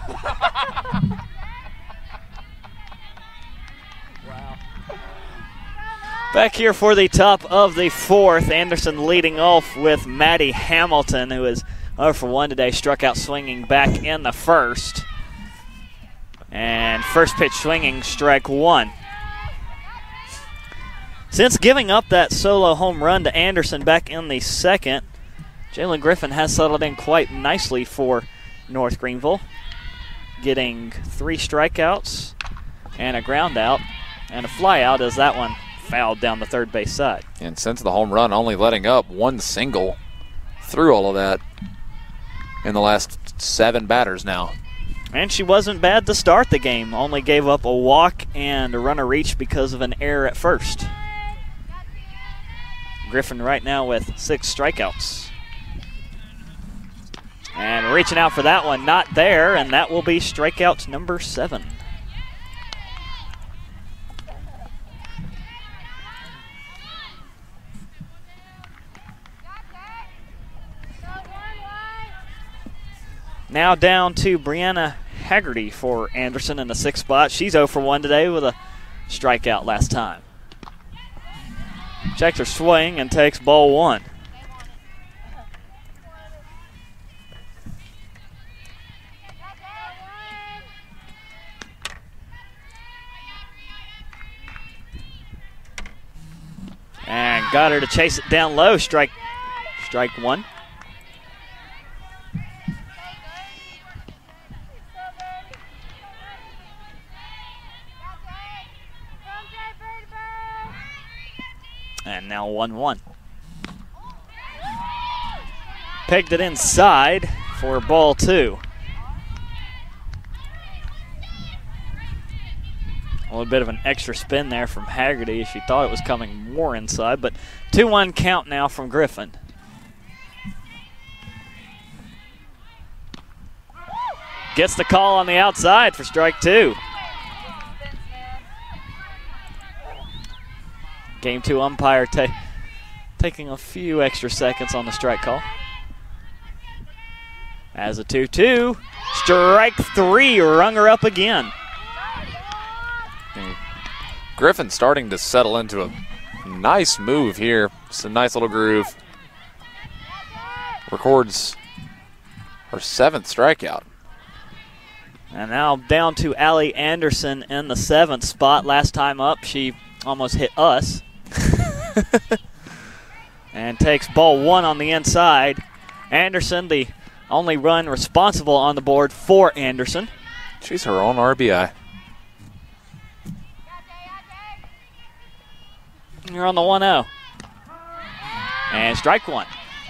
Back here for the top of the fourth, Anderson leading off with Maddie Hamilton, who is 0 for 1 today, struck out swinging back in the first. And first pitch swinging, strike one. Since giving up that solo home run to Anderson back in the second, Jalen Griffin has settled in quite nicely for North Greenville, getting 3 strikeouts and a ground out and a fly out as that one fouled down the third base side. And since the home run, only letting up 1 single through all of that in the last 7 batters now. And she wasn't bad to start the game. Only gave up a walk and a runner reach because of an error at first. Griffin right now with 6 strikeouts. And reaching out for that one, not there, and that will be strikeout number 7. Now down to Brianna Haggerty for Anderson in the 6th spot. She's 0 for 1 today with a strikeout last time. Checks her swing and takes ball 1. And got her to chase it down low. Strike 1. And now 1-1. Pegged it inside for ball 2. A little bit of an extra spin there from Haggerty. She thought it was coming more inside, but 2-1 count now from Griffin. Gets the call on the outside for strike 2. Game 2 umpire taking a few extra seconds on the strike call. As a 2-2, strike 3, rung her up again. And Griffin starting to settle into a nice move here. It's a nice little groove. Records her 7th strikeout. And now down to Allie Anderson in the 7th spot. Last time up, she almost hit us. And takes ball 1 on the inside. Anderson, the only run responsible on the board for Anderson. She's her own RBI. You're on the 1-0. And strike 1.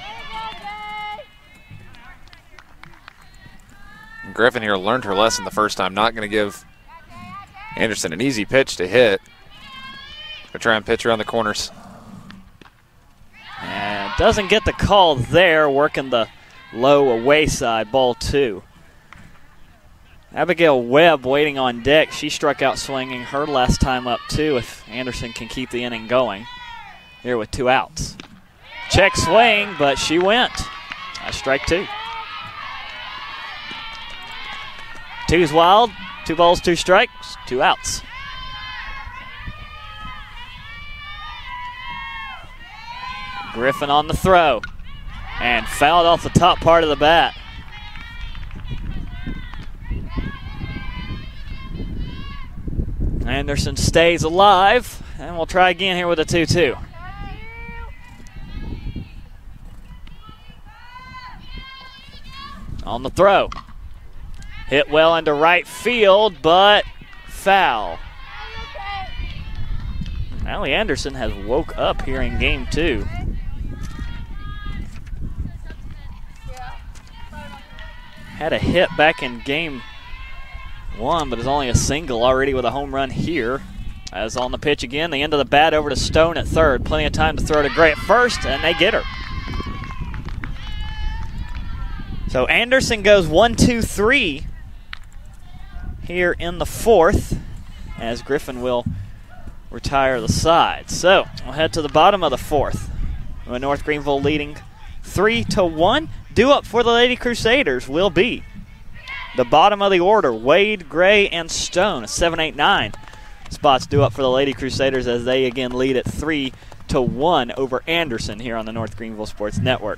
Griffin here learned her lesson the first time. Not going to give Anderson an easy pitch to hit. Going to try and pitch around the corners. And doesn't get the call there, working the low away side, ball 2. Abigail Webb waiting on deck. She struck out swinging her last time up too if Anderson can keep the inning going here with 2 outs. Check swing, but she went. That's strike 2. 2's wild, 2 balls, 2 strikes, 2 outs. Griffin on the throw and fouled off the top part of the bat. Anderson stays alive, and we'll try again here with a 2-2. On the throw. Hit well into right field, but foul. Allie Anderson has woke up here in game 2. Had a hit back in game 1, but is only a single already with a home run here. As on the pitch again, the end of the bat over to Stone at third. Plenty of time to throw to Gray at first, and they get her. So Anderson goes 1-2-3 here in the 4th, as Griffin will retire the side. So we'll head to the bottom of the 4th, with North Greenville leading 3-1. Due up for the Lady Crusaders will be the bottom of the order, Wade, Gray, and Stone. 7, 8, 9 spots due up for the Lady Crusaders as they again lead at 3-1 over Anderson here on the North Greenville Sports Network.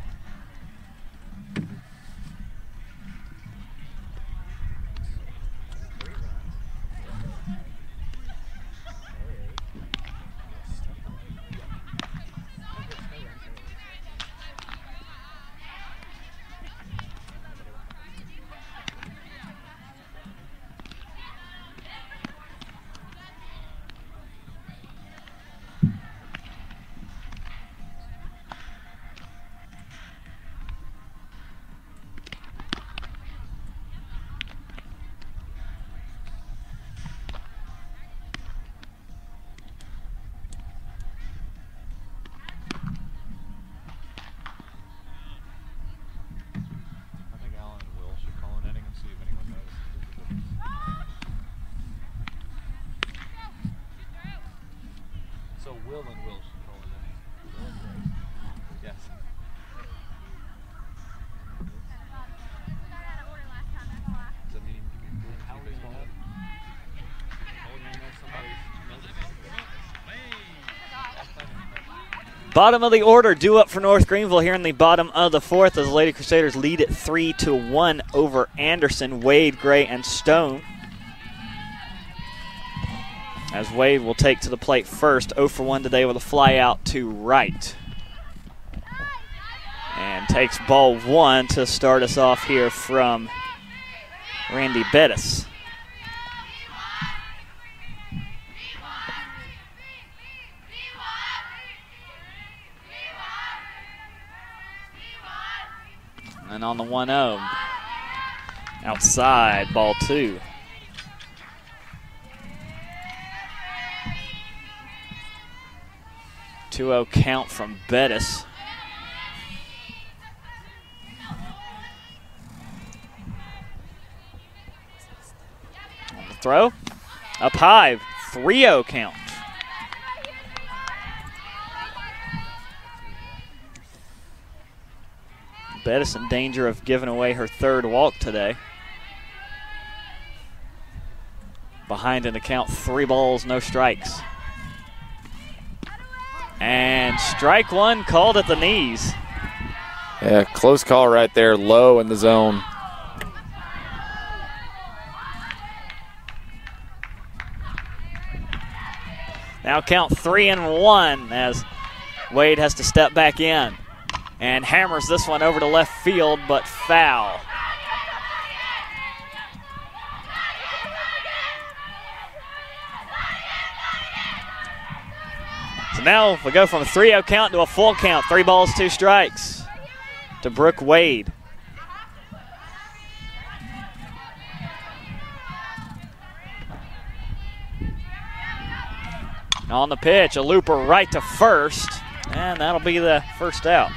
Bottom of the order due up for North Greenville here in the bottom of the fourth as the Lady Crusaders lead at 3-1 over Anderson, Wade, Gray, and Stone. As Wade will take to the plate first, 0 for 1 today with a fly out to right. And takes ball one to start us off here from Randy Bettis. And on the 1-0, outside, ball two. Two-0 count from Bettis. On the throw, up high, 3-0 count. Bettis in danger of giving away her third walk today. Behind in the count, 3 balls, no strikes. And strike one called at the knees. Yeah, close call right there, low in the zone. Now count 3-1 as Wade has to step back in. And hammers this one over to left field, but foul. So now we go from a 3-0 count to a full count. 3 balls, 2 strikes to Brooke Wade. On the pitch, a looper right to first, and that'll be the first out.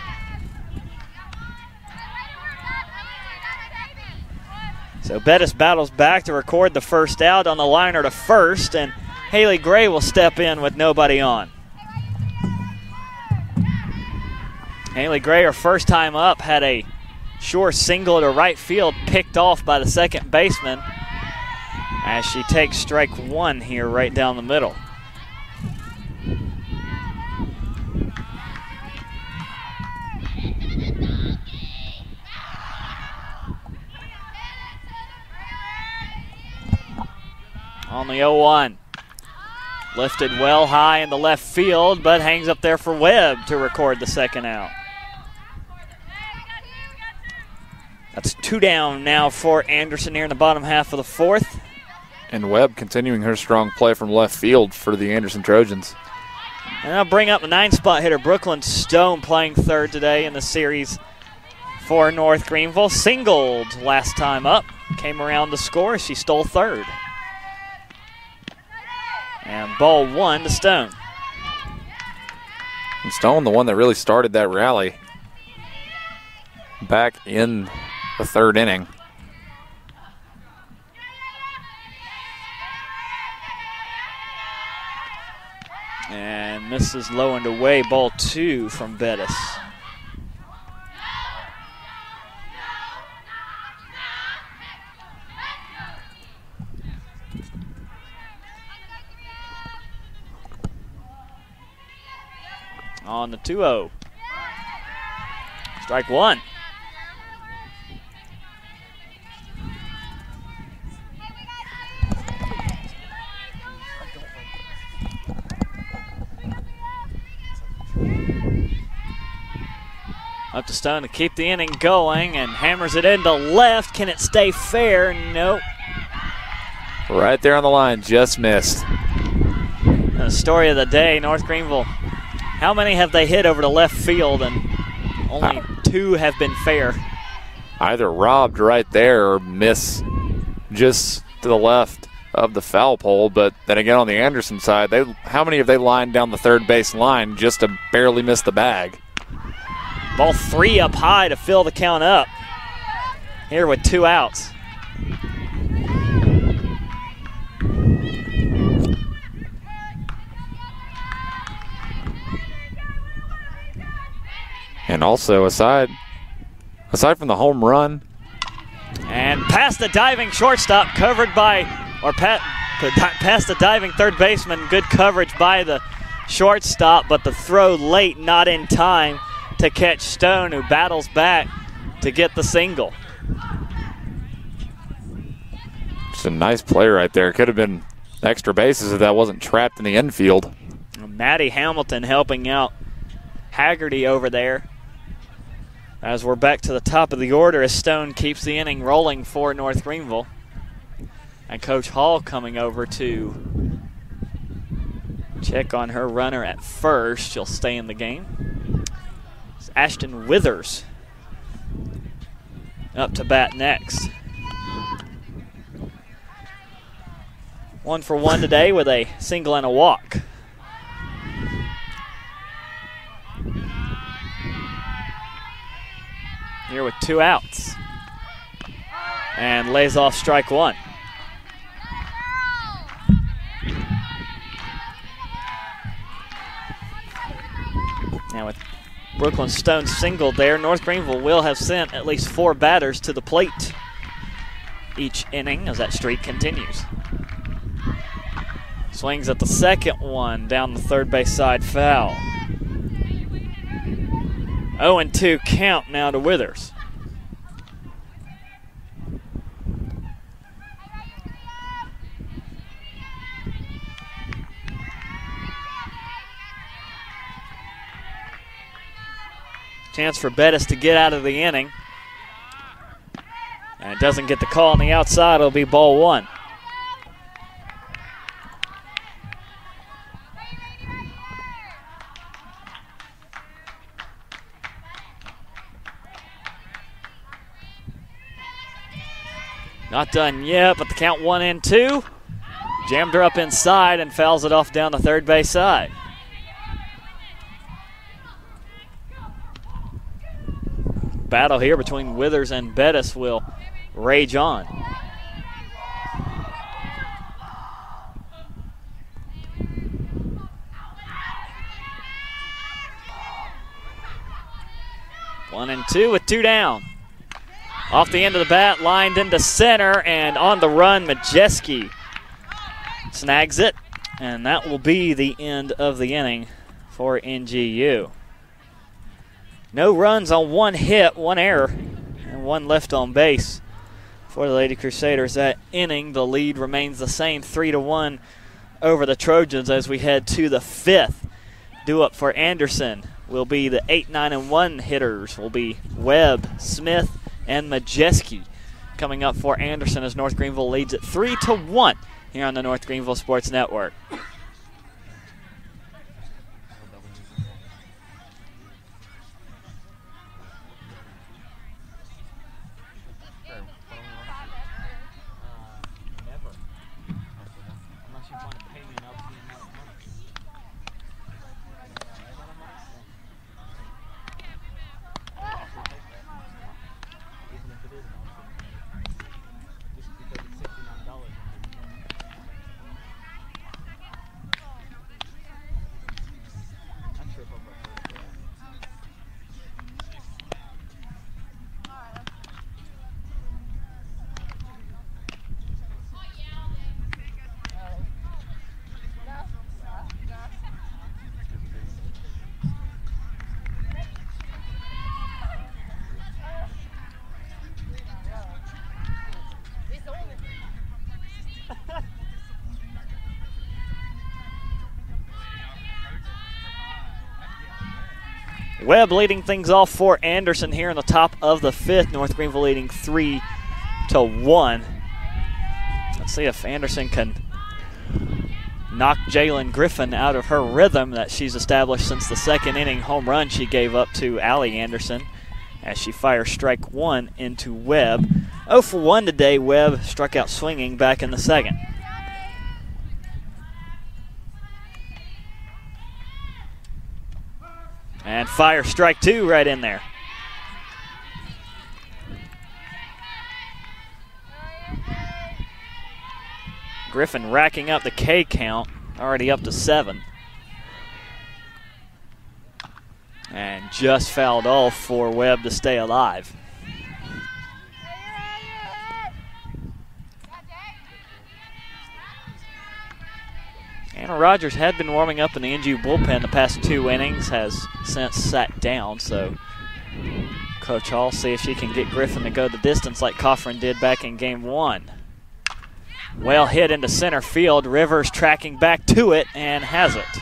So Bettis battles back to record the first out on the liner to first, and Haley Gray will step in with nobody on. Haley Gray, her first time up, had a sure single to right field picked off by the second baseman as she takes strike one here right down the middle. On the 0-1. Lifted well high in the left field, but hangs up there for Webb to record the second out. That's 2 down now for Anderson here in the bottom half of the fourth. And Webb continuing her strong play from left field for the Anderson Trojans. And I'll bring up the 9-spot hitter, Brooklyn Stone, playing third today in the series for North Greenville. Singled last time up, came around to score. She stole third. And ball one to Stone. And Stone, the one that really started that rally back in the third inning. And misses low and away, ball two from Bettis. on the 2-0. Strike one. Up to Stone to keep the inning going and hammers it into left. Can it stay fair? Nope. Right there on the line, just missed. The story of the day, North Greenville. How many have they hit over to left field, and only 2 have been fair? Either robbed right there or miss just to the left of the foul pole. But then again, on the Anderson side, how many have they lined down the third base line just to barely miss the bag? Ball 3 up high to fill the count up. Here with 2 outs. And also, aside from the home run. And past the diving shortstop, covered by, or past the diving third baseman, good coverage by the shortstop, but the throw late, not in time to catch Stone, who battles back to get the single. Just a nice play right there. Could have been extra bases if that wasn't trapped in the infield. Maddie Hamilton helping out Haggerty over there. As we're back to the top of the order as Stone keeps the inning rolling for North Greenville. And Coach Hall coming over to check on her runner at first. She'll stay in the game. It's Ashton Withers up to bat next. 1 for 1 today with a single and a walk. Here with 2 outs. And lays off strike one. Now with Brooklyn Stone singled there, North Greenville will have sent at least 4 batters to the plate each inning as that streak continues. Swings at the second one down the third base side, foul. 0-2 count now to Withers. Chance for Bettis to get out of the inning. And it doesn't get the call on the outside. It'll be ball 1. Not done yet, but the count 1-2. Jammed her up inside and fouls it off down the third base side. Battle here between Withers and Bettis will rage on. One and two with 2 down. Off the end of the bat, lined into center, and on the run, Majeski snags it, and that will be the end of the inning for NGU. No runs on 1 hit, 1 error, and 1 left on base for the Lady Crusaders. That inning, the lead remains the same, 3-1 over the Trojans as we head to the 5th. Due up for Anderson will be the 8, 9, and 1 hitters. Will be Webb, Smith, and Majeski. Coming up for Anderson as North Greenville leads at 3-1 here on the North Greenville Sports Network. Webb leading things off for Anderson here in the top of the 5th. North Greenville leading 3-1. Let's see if Anderson can knock Jalen Griffin out of her rhythm that she's established since the 2nd inning home run she gave up to Allie Anderson as she fires strike 1 into Webb. 0 for 1 today. Webb struck out swinging back in the 2nd. And fire strike 2 right in there. Griffin racking up the K count, already up to 7. And just fouled off for Webb to stay alive. Anna Rogers had been warming up in the NGU bullpen the past 2 innings, has since sat down, so Coach Hall see if she can get Griffin to go the distance like Coffrin did back in game 1. Well hit into center field. Rivers tracking back to it and has it.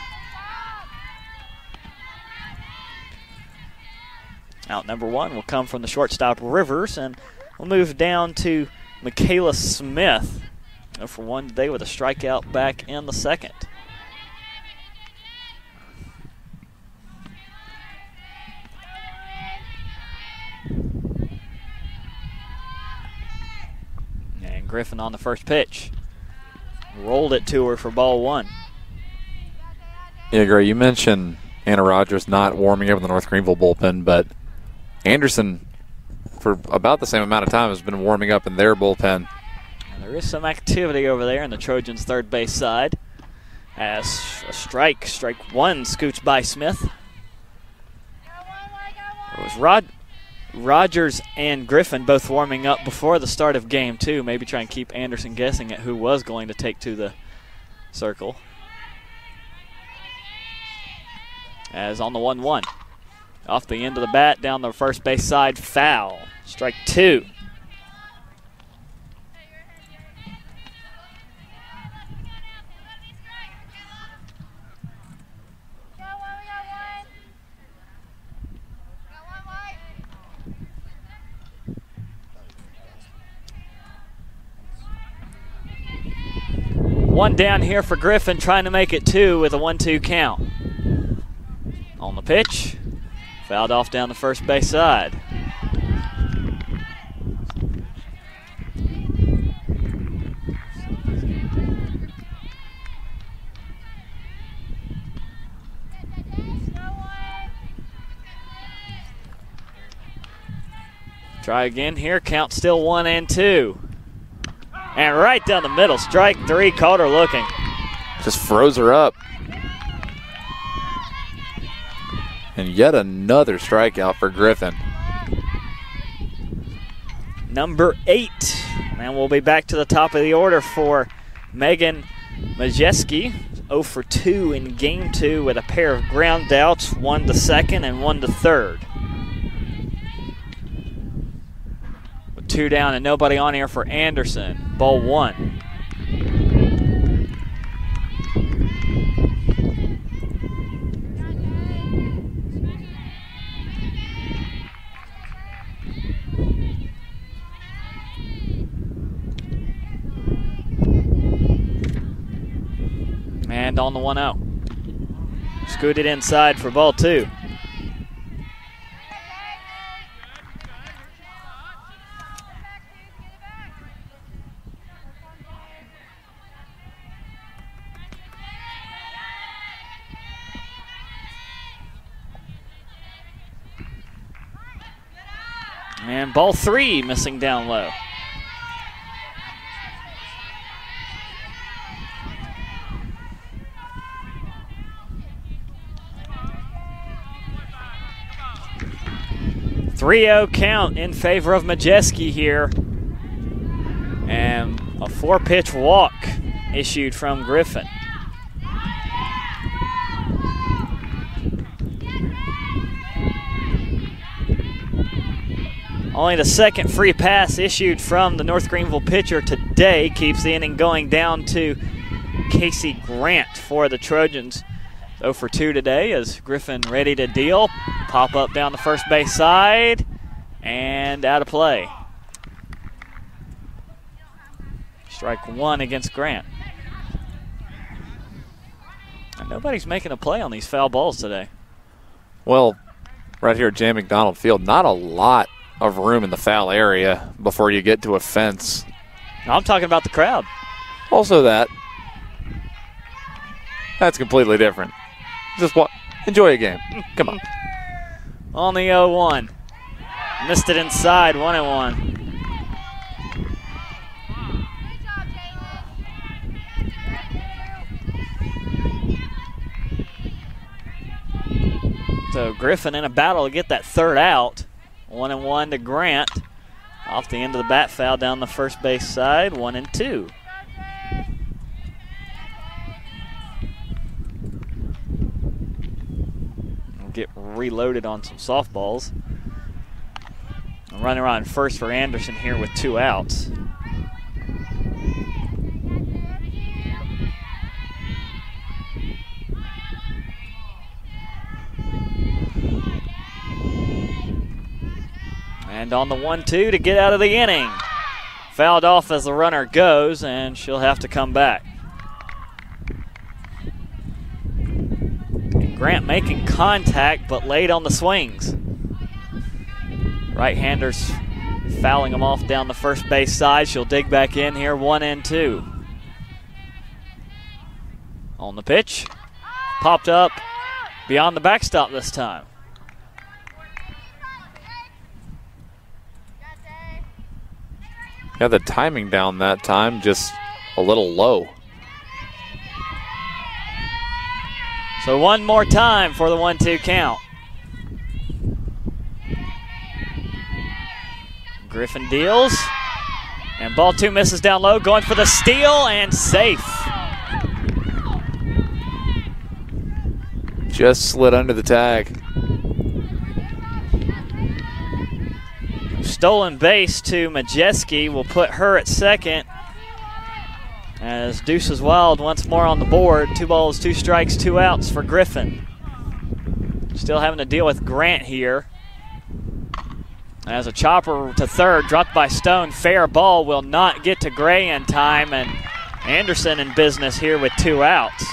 Out number 1 will come from the shortstop Rivers, and we'll move down to Michaela Smith. 0 for 1 today with a strikeout back in the 2nd. And Griffin on the first pitch. Rolled it to her for ball 1. Yeah, Gray, you mentioned Anna Rogers not warming up in the North Greenville bullpen, but Anderson, for about the same amount of time, has been warming up in their bullpen. And there is some activity over there in the Trojans' third base side as a strike 1 scoots by Smith. It was Rogers and Griffin both warming up before the start of game 2, maybe try and keep Anderson guessing at who was going to take to the circle. As on the 1-1. Off the end of the bat, down the first base side, foul. Strike 2. One down here for Griffin, trying to make it 2 with a 1-2 count. On the pitch, fouled off down the first base side. Try again here, count still 1-2. And right down the middle, strike 3, caught her looking. Just froze her up. And yet another strikeout for Griffin. Number 8. And we'll be back to the top of the order for Megan Majeski. 0 for 2 in game 2 with a pair of ground outs, 1 to second and 1 to third. With 2 down and nobody on here for Anderson. Ball 1. And on the 1-0. Scooted inside for ball 2. And ball 3 missing down low. .30 count in favor of Majeski here. And a 4-pitch walk issued from Griffin. Only the second free pass issued from the North Greenville pitcher today keeps the inning going down to Casey Grant for the Trojans. 0 for 2 today as Griffin ready to deal. Pop up down the first base side and out of play. Strike one against Grant. And nobody's making a play on these foul balls today. Well, right here at J. McDonald Field, not a lot of room in the foul area before you get to a fence. No, I'm talking about the crowd. Also that's completely different. Just enjoy a game. Come on. On the 0-1. Missed it inside, 1-1. So Griffin in a battle to get that third out. 1-1 to Grant. Off the end of the bat foul down the first base side, 1-2. We'll get reloaded on some softballs. Running around first for Anderson here with 2 outs. And on the 1-2 to get out of the inning. Fouled off as the runner goes, and she'll have to come back. And Grant making contact, but late on the swings. Right-handers fouling them off down the first base side. She'll dig back in here, 1-2. On the pitch. Popped up beyond the backstop this time. Got the timing down that time, just a little low. So one more time for the 1-2 count. Griffin deals, and ball 2 misses down low, going for the steal, and safe. Just slid under the tag. Stolen base to Majeski will put her at second as Deuces Wild once more on the board. 2 balls, 2 strikes, 2 outs for Griffin. Still having to deal with Grant here. As a chopper to third, dropped by Stone. Fair ball will not get to Gray in time, and Anderson in business here with 2 outs.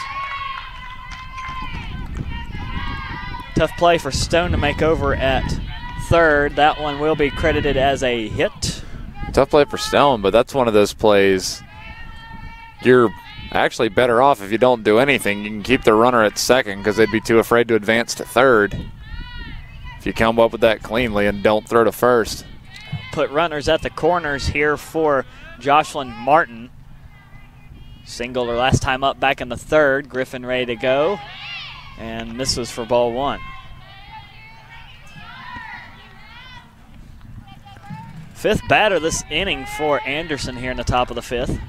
Tough play for Stone to make over at third. That one will be credited as a hit. Tough play for Stone, but that's one of those plays you're actually better off if you don't do anything. You can keep the runner at second because they'd be too afraid to advance to third. If you come up with that cleanly and don't throw to first. Put runners at the corners here for Jocelyn Martin. Singled her last time up back in the third. Griffin ready to go. And this was for ball 1. Fifth batter this inning for Anderson here in the top of the 5th.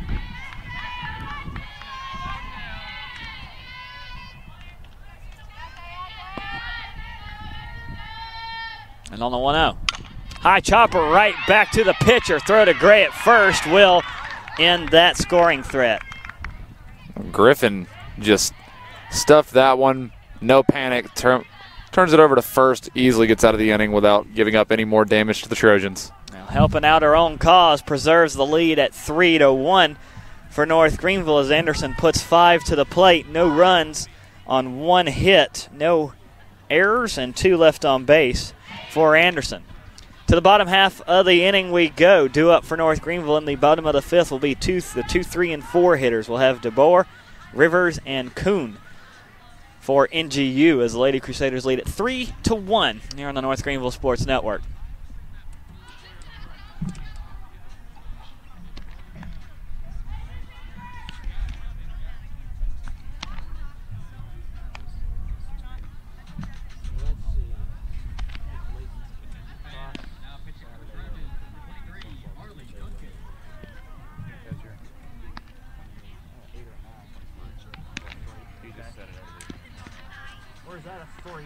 And on the 1-0. High chopper right back to the pitcher. Throw to Gray at first will end that scoring threat. Griffin just stuffed that one. No panic. Turns it over to first. Easily gets out of the inning without giving up any more damage to the Trojans. Now helping out her own cause preserves the lead at 3-1 for North Greenville as Anderson puts 5 to the plate. No runs on 1 hit. No errors and 2 left on base for Anderson. To the bottom half of the inning we go. Due up for North Greenville in the bottom of the 5th will be the 2, 3, and 4 hitters. We'll have DeBoer, Rivers, and Kuhn for NGU as the Lady Crusaders lead at 3-1 here on the North Greenville Sports Network. Or is that a 3?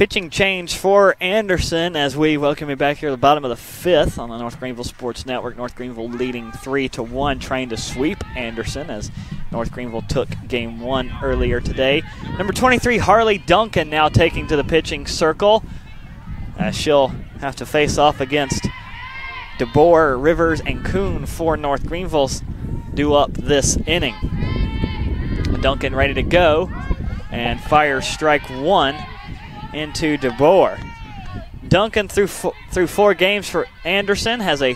Pitching change for Anderson as we welcome you back here at the bottom of the 5th on the North Greenville Sports Network. North Greenville leading 3-1, trying to sweep Anderson as North Greenville took game 1 earlier today. Number 23, Harley Duncan, now taking to the pitching circle as she'll have to face off against DeBoer, Rivers, and Kuhn for North Greenville's due up this inning. Duncan ready to go and fires strike 1 into DeBoer. Duncan through 4 games for Anderson has a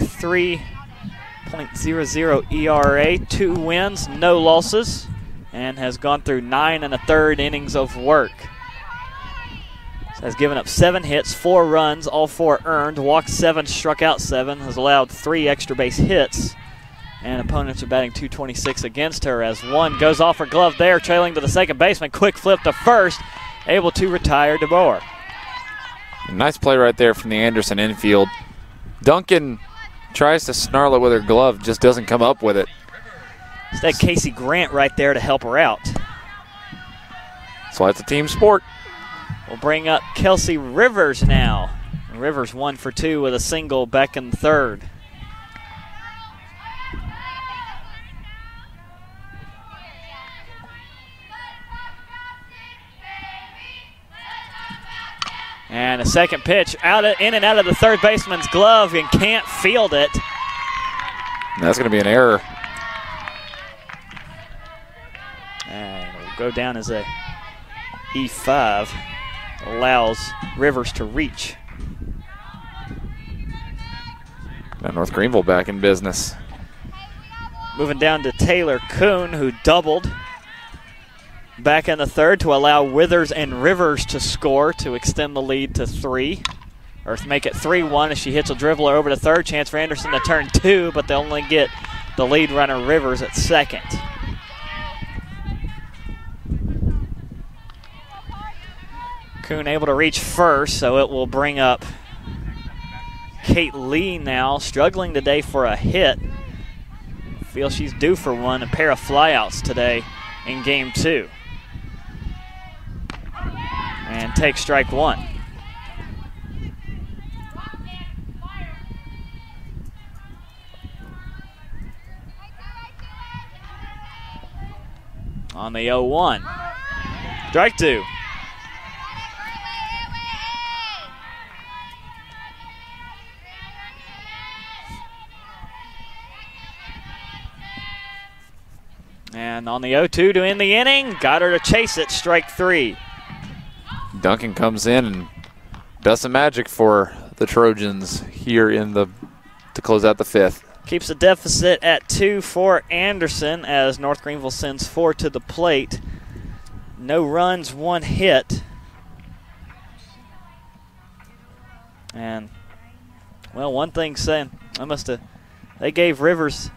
3.00 ERA, 2 wins, no losses, and has gone through 9 1/3 innings of work. Has given up 7 hits, 4 runs, all 4 earned, walked 7, struck out 7, has allowed 3 extra base hits, and opponents are batting .226 against her as one goes off her glove there, trailing to the second baseman. Quick flip to first, able to retire DeBoer. Nice play right there from the Anderson infield. Duncan tries to snarl it with her glove, just doesn't come up with it. Instead, Casey Grant right there to help her out. So it's a team sport. We'll bring up Kelsey Rivers now. Rivers 1 for 2 with a single back in the 3rd. And a second pitch in and out of the third baseman's glove and can't field it. That's going to be an error. And it'll go down as a E5. Allows Rivers to reach. Now North Greenville back in business. Moving down to Taylor Kuhn, who doubled back in the 3rd to allow Withers and Rivers to score to extend the lead to 3. Or to make it 3-1 as she hits a dribbler over to 3rd. Chance for Anderson to turn 2, but they'll only get the lead runner Rivers at 2nd. Kuhn able to reach first, so it will bring up Kate Lee now, struggling today for a hit. Feels she's due for one, a pair of flyouts today in game 2. And take strike 1. On the 0-1. Strike 2. And on the 0-2 to end the inning, got her to chase it, strike 3. Duncan comes in and does some magic for the Trojans here to close out the 5th. Keeps the deficit at 2 for Anderson as North Greenville sends 4 to the plate. No runs, 1 hit. And, well, one thing saying, they gave Rivers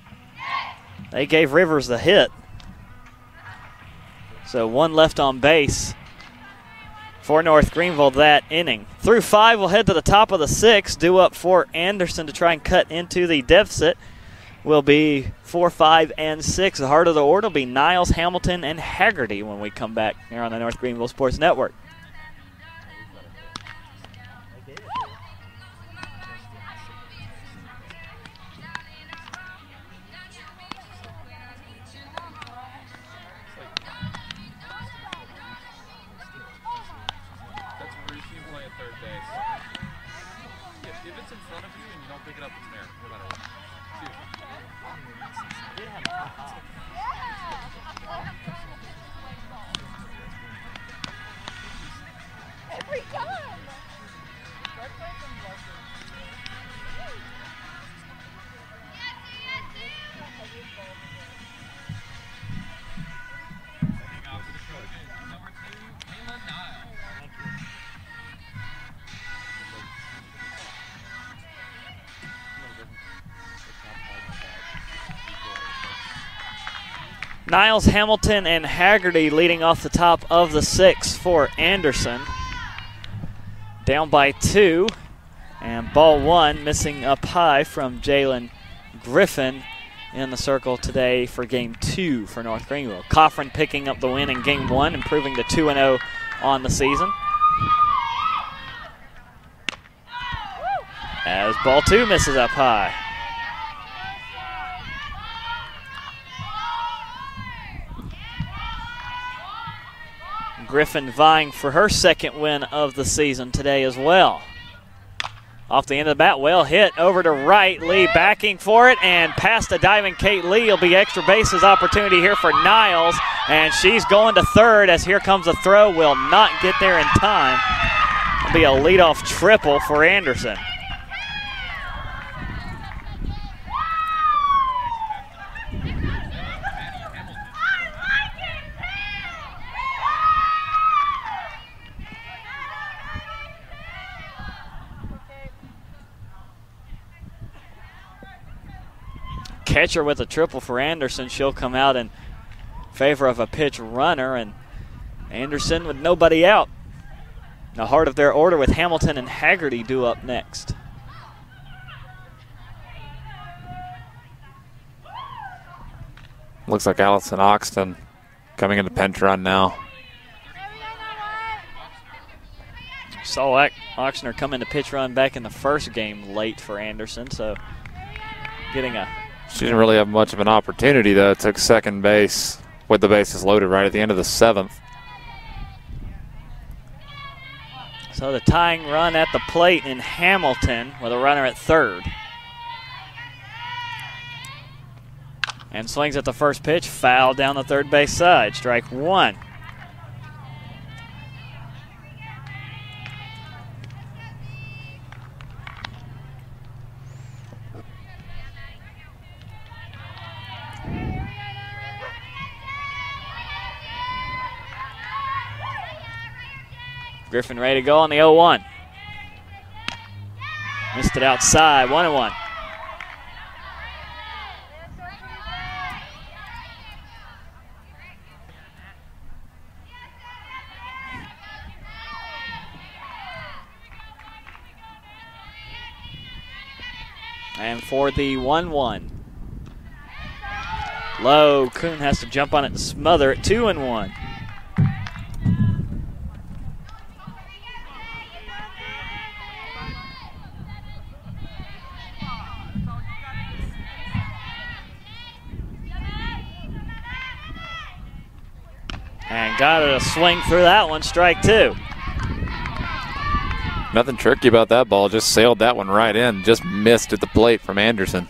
the hit. So 1 left on base for North Greenville that inning. Through 5, we'll head to the top of the 6th. Due up for Anderson to try and cut into the deficit will be 4, 5, and 6. The heart of the order will be Niles, Hamilton, and Haggerty when we come back here on the North Greenville Sports Network. Niles, Hamilton, and Haggerty leading off the top of the 6th for Anderson. Down by 2, and ball 1 missing up high from Jalen Griffin in the circle today for game 2 for North Greenville. Coffran picking up the win in game 1, improving to 2-0 on the season. As ball 2 misses up high. Griffin vying for her second win of the season today as well. Off the end of the bat, well hit over to right. Lee backing for it and past a diving Kate Lee. Will be extra bases opportunity here for Niles, and she's going to third as here comes a throw. Will not get there in time. It'll be a leadoff triple for Anderson. Catcher with a triple for Anderson. She'll come out in favor of a pitch runner, and Anderson with nobody out. The heart of their order with Hamilton and Haggerty due up next. Looks like Allison Oxton coming into pinch run now. Saw Oxner come into pitch run back in the first game late for Anderson, so getting a... She didn't really have much of an opportunity, though. Took second base with the bases loaded right at the end of the 7th. So the tying run at the plate in Hamilton with a runner at third. And swings at the first pitch, foul down the third base side. Strike 1. Griffin ready to go on the 0-1. Missed it outside, 1-1. And for the 1-1. Low, Kuhn has to jump on it and smother it, 2-1. And got it a swing through that one, strike 2. Nothing tricky about that ball, just sailed that one right in, just missed at the plate from Anderson.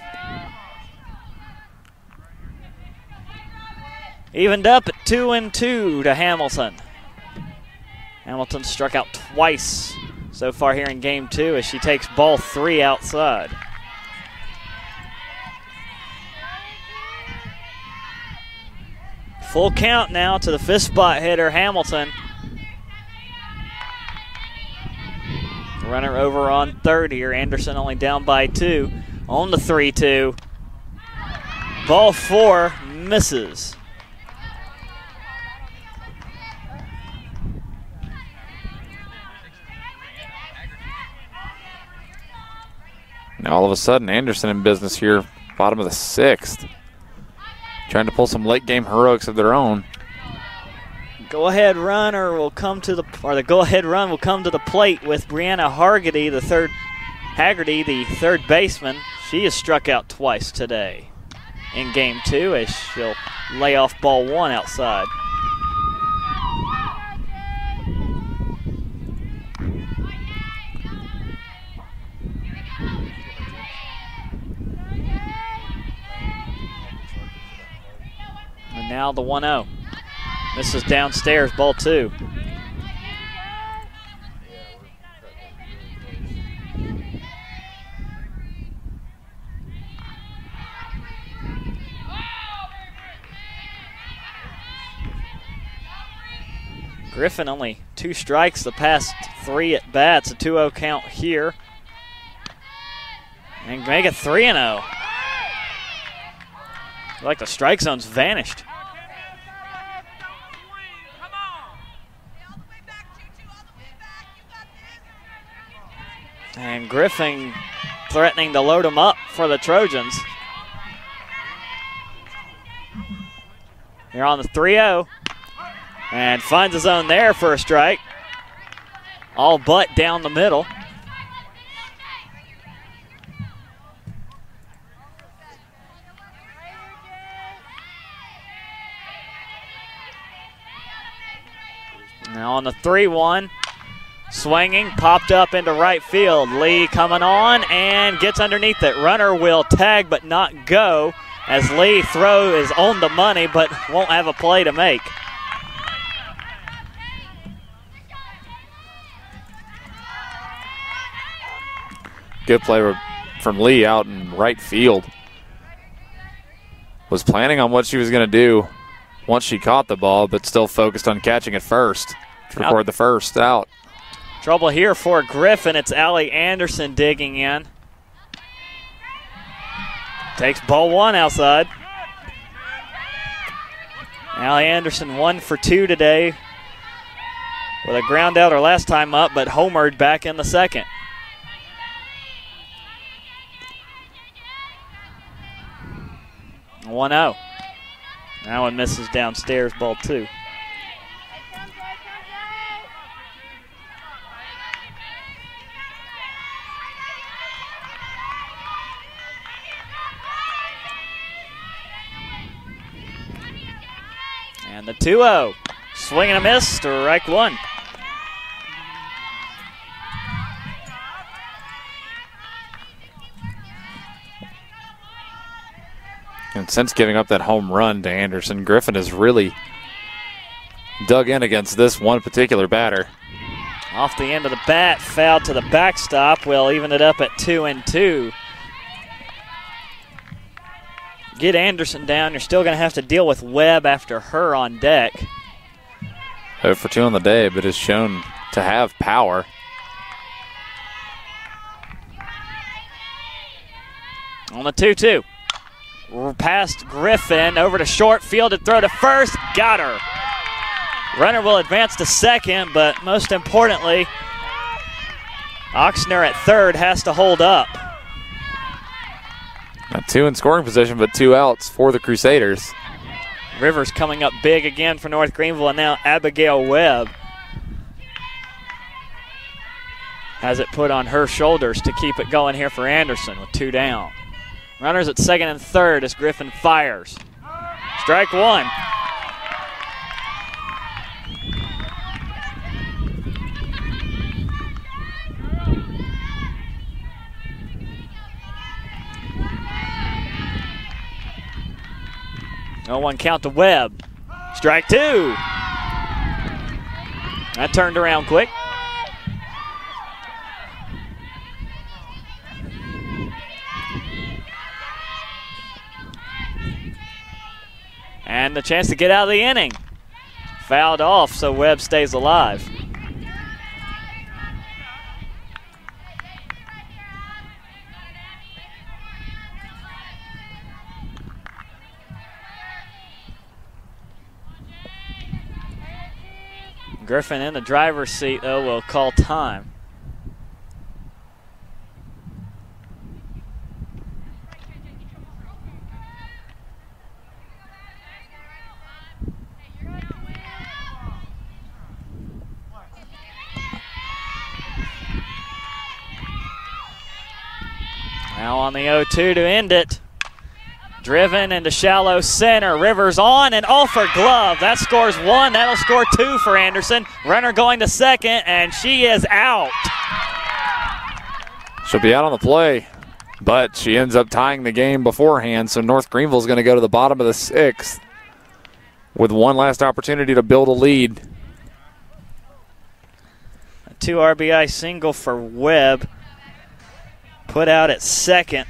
Evened up at 2-2 to Hamilton. Hamilton struck out twice so far here in game 2 as she takes ball 3 outside. Full count now to the fifth spot hitter, Hamilton. Runner over on third here. Anderson only down by 2. On the 3-2. Ball 4 misses. Now all of a sudden, Anderson in business here, bottom of the 6th. Trying to pull some late game heroics of their own. Go-ahead runner will come to the go-ahead run will come to the plate with Brianna Haggerty, the third baseman. She has struck out twice today in game 2 as she'll lay off ball 1 outside. And now the 1-0. This is downstairs, ball 2. Griffin only 2 strikes the past 3 at bats, a 2-0 count here. And make it 3-0. Like the strike zone's vanished. And Griffin threatening to load him up for the Trojans. Here on the 3-0. And finds his zone there for a strike. All but down the middle. Now on the 3-1, swinging, popped up into right field. Lee coming on and gets underneath it. Runner will tag but not go as Lee throw is on the money but won't have a play to make. Good play from Lee out in right field. Was planning on what she was going to do once she caught the ball, but still focused on catching it first to record the first out. Trouble here for Griffin. It's Allie Anderson digging in. Takes ball one outside. Allie Anderson 1 for 2 today with a ground out her last time up, but homered back in the second. One 1-0. That one misses downstairs, ball 2. And the 2-0. Swing and a miss, strike one. And since giving up that home run to Anderson, Griffin has really dug in against this one particular batter. Off the end of the bat, fouled to the backstop. We'll even it up at 2-2. Get Anderson down. You're still going to have to deal with Webb after her on deck. 0 for 2 on the day, but is shown to have power. On the 2-2. Past Griffin, over to short field to throw to first. Got her. Runner will advance to second, but most importantly, Oxner at third has to hold up. Not 2 in scoring position, but 2 outs for the Crusaders. Rivers coming up big again for North Greenville, and now Abigail Webb has it put on her shoulders to keep it going here for Anderson with 2 down. Runners at second and third as Griffin fires. Strike one. No one count to Webb. Strike 2. That turned around quick. And the chance to get out of the inning. Fouled off, so Webb stays alive. Griffin in the driver's seat, though, will call time. Now on the 0-2 to end it. Driven into shallow center. Rivers on and off her glove. That scores 1. That'll score 2 for Anderson. Runner going to second, and she is out. She'll be out on the play, but she ends up tying the game beforehand, so North Greenville's going to go to the bottom of the 6th with one last opportunity to build a lead. A 2 RBI single for Webb. Put out at second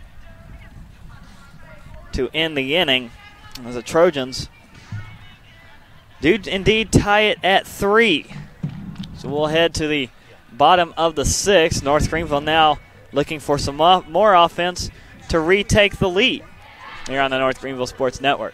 to end the inning as the Trojans do indeed tie it at 3. So we'll head to the bottom of the 6th. North Greenville now looking for some more offense to retake the lead here on the North Greenville Sports Network.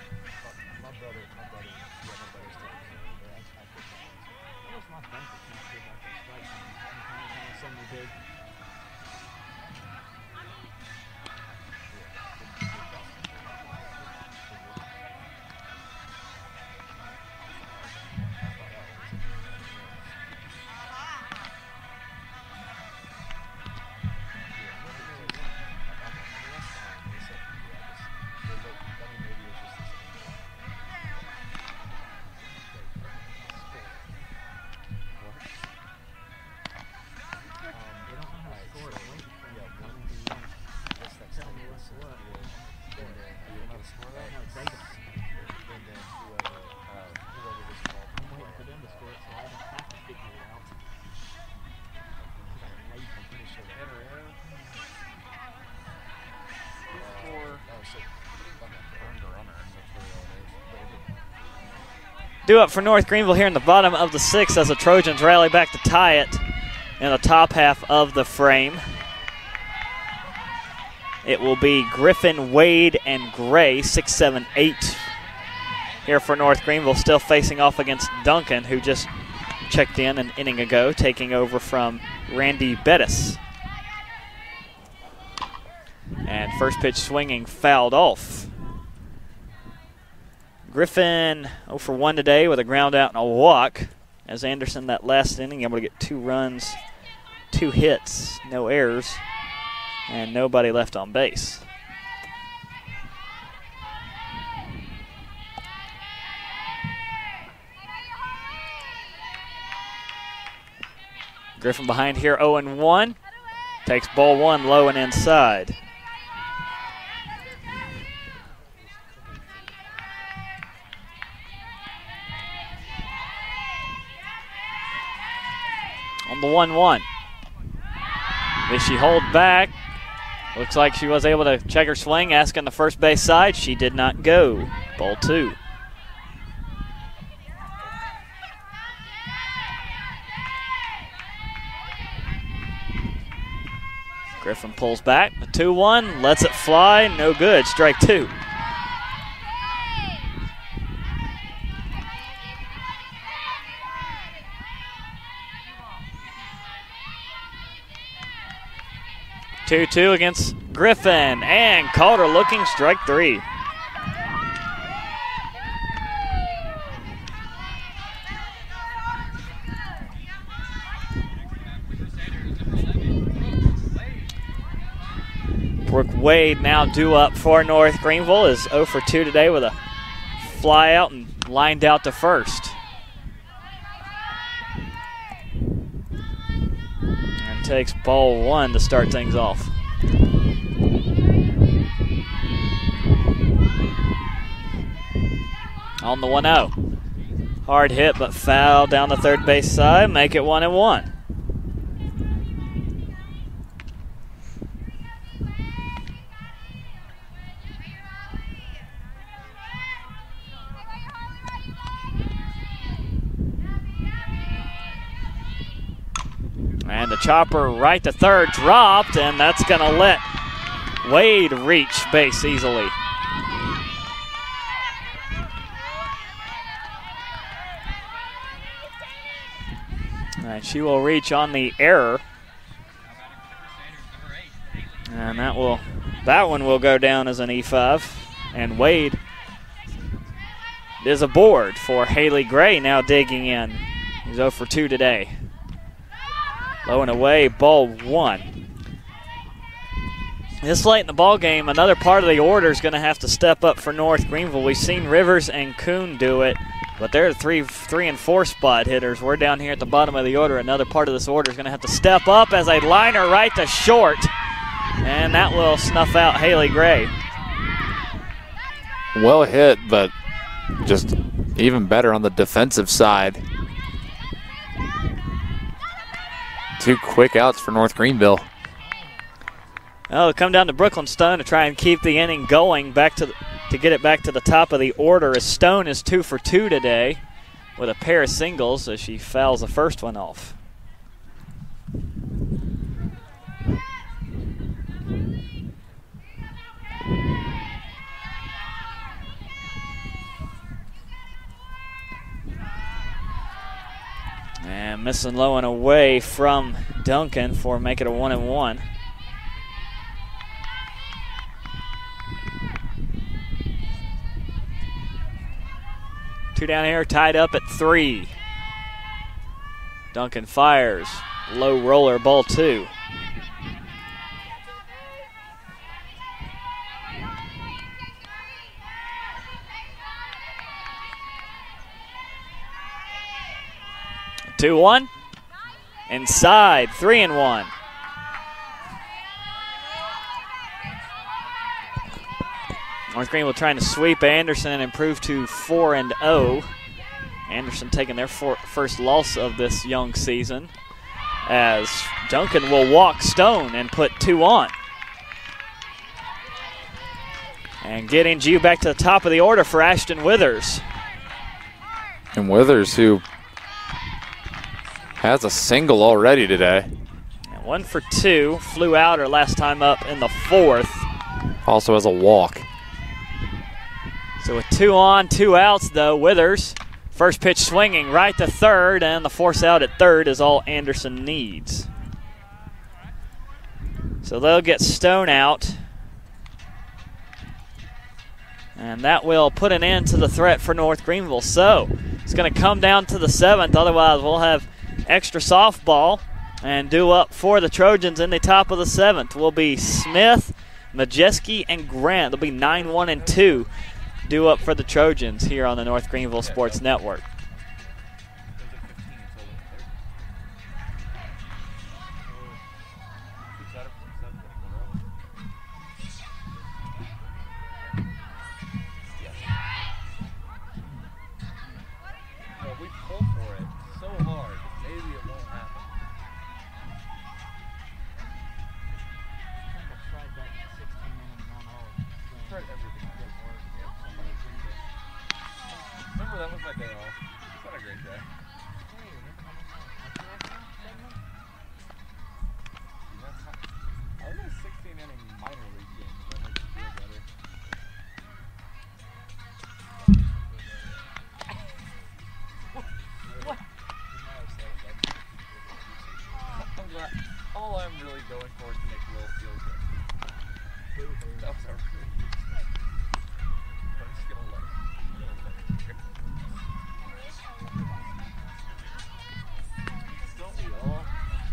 Due up for North Greenville here in the bottom of the sixth as the Trojans rally back to tie it in the top half of the frame. It will be Griffin, Wade, and Gray, 6, 7, 8 here for North Greenville, still facing off against Duncan, who just checked in an inning ago, taking over from Randy Bettis. And first pitch swinging, fouled off. Griffin 0 for 1 today with a ground out and a walk. As Anderson, that last inning, able to get 2 runs, 2 hits, no errors, and nobody left on base. Griffin behind here 0-1. Takes ball 1 low and inside. On the 1-1. Did she hold back? Looks like she was able to check her swing, asking the first base side. She did not go. Ball 2. Griffin pulls back. The 2-1, lets it fly. No good. Strike 2. Two against Griffin, and called her looking, strike 3. Brooke Wade now due up for North Greenville, is 0 for 2 today with a fly out and lined out to first. Takes ball 1 to start things off. On the 1-0. Hard hit, but foul down the third base side. Make it 1-1. And the chopper right to third dropped, and that's going to let Wade reach base easily. And she will reach on the error. And that one will go down as an E5. And Wade is aboard for Haley Gray now digging in. He's 0 for 2 today. Low and away, ball 1. This late in the ball game, another part of the order is going to have to step up for North Greenville. We've seen Rivers and Kuhn do it, but they're the 3 and 4 spot hitters. We're down here at the bottom of the order. Another part of this order is going to have to step up as a liner right to short, and that will snuff out Haley Gray. Well hit, but just even better on the defensive side. 2 quick outs for North Greenville. Well, they'll come down to Brooklyn Stone to try and keep the inning going back to get it back to the top of the order, as Stone is 2 for 2 today with a pair of singles as she fouls the first one off. And missing low and away from Duncan for make it a 1-1. Two down here, tied up at 3. Duncan fires. Low roller, ball 2. Two, 1. Inside, 3-1. North Greenville trying to sweep Anderson and improve to 4-0. Anderson taking their first loss of this young season, as Duncan will walk Stone and put 2 on. And get NGU back to the top of the order for Ashton Withers. And Withers, who has a single already today. And 1 for 2, flew out her last time up in the 4th. Also has a walk. So with 2 on, 2 outs though, Withers, first pitch swinging right to third, and the force out at third is all Anderson needs. So they'll get Stone out. And that will put an end to the threat for North Greenville. So it's going to come down to the 7th. Otherwise, we'll have extra softball. And due up for the Trojans in the top of the 7th will be Smith, Majeski, and Grant. There'll be 9, 1, and 2 due up for the Trojans here on the North Greenville Sports Network. That was my day off. It's not a great day. I was in a 16-inning minor league game, so that makes me feel better. What? I'm glad. All I'm really going for is to make Will feel good. That was our really good stuff. I'm just gonna let it. Don't we all?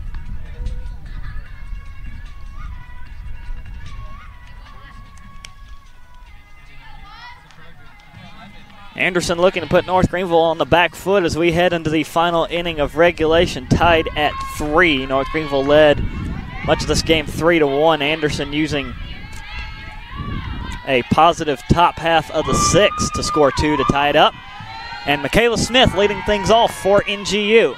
Anderson looking to put North Greenville on the back foot as we head into the final inning of regulation, tied at 3. North Greenville led much of this game 3-1. Anderson using a positive top half of the 6th to score 2 to tie it up. And Michaela Smith leading things off for NGU.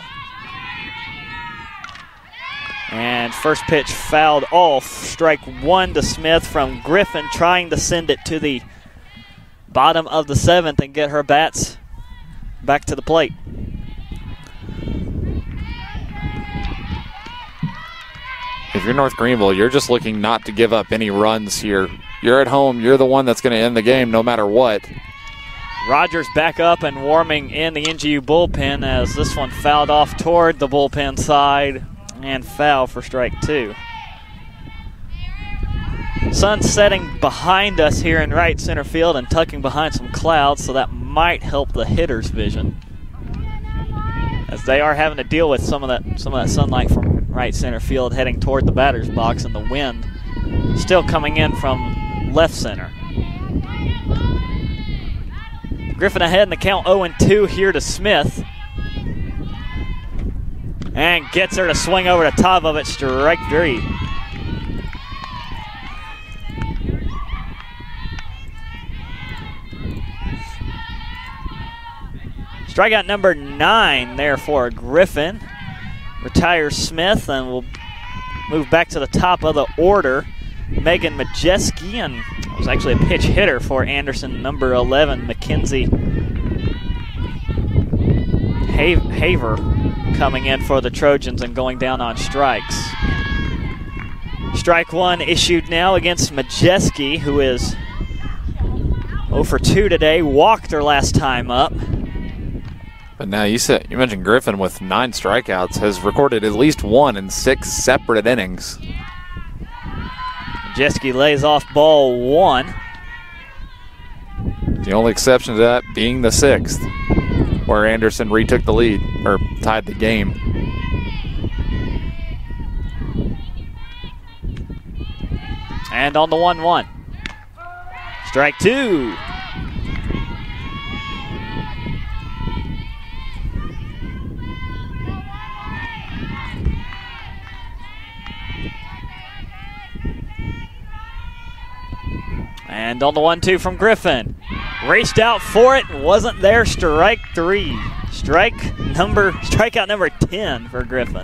And first pitch fouled off. Strike 1 to Smith from Griffin, trying to send it to the bottom of the 7th and get her bats back to the plate. If you're North Greenville, you're just looking not to give up any runs here. You're at home. You're the one that's going to end the game no matter what. Rogers back up and warming in the NGU bullpen as this one fouled off toward the bullpen side and foul for strike 2. Sun setting behind us here in right center field and tucking behind some clouds, so that might help the hitter's vision, as they are having to deal with some of that sunlight from right center field heading toward the batter's box, and the wind still coming in from left center. Griffin ahead in the count, 0-2 here to Smith. And gets her to swing over the top of it, strike 3. Strikeout number 9 there for Griffin. Retires Smith and will move back to the top of the order. Megan Majeski, and it was actually a pitch hitter for Anderson, number 11, Mackenzie Haver, coming in for the Trojans and going down on strikes. Strike 1 issued now against Majeski, who is 0 for 2 today, walked her last time up. But now you mentioned Griffin with 9 strikeouts, has recorded at least 1 in 6 separate innings. Majeski lays off ball 1. The only exception to that being the 6th, where Anderson retook the lead, or tied the game. And on the 1-1. Strike 2. And on the 1-2 from Griffin. Raced out for it, wasn't there. Strike 3. Strikeout number 10 for Griffin.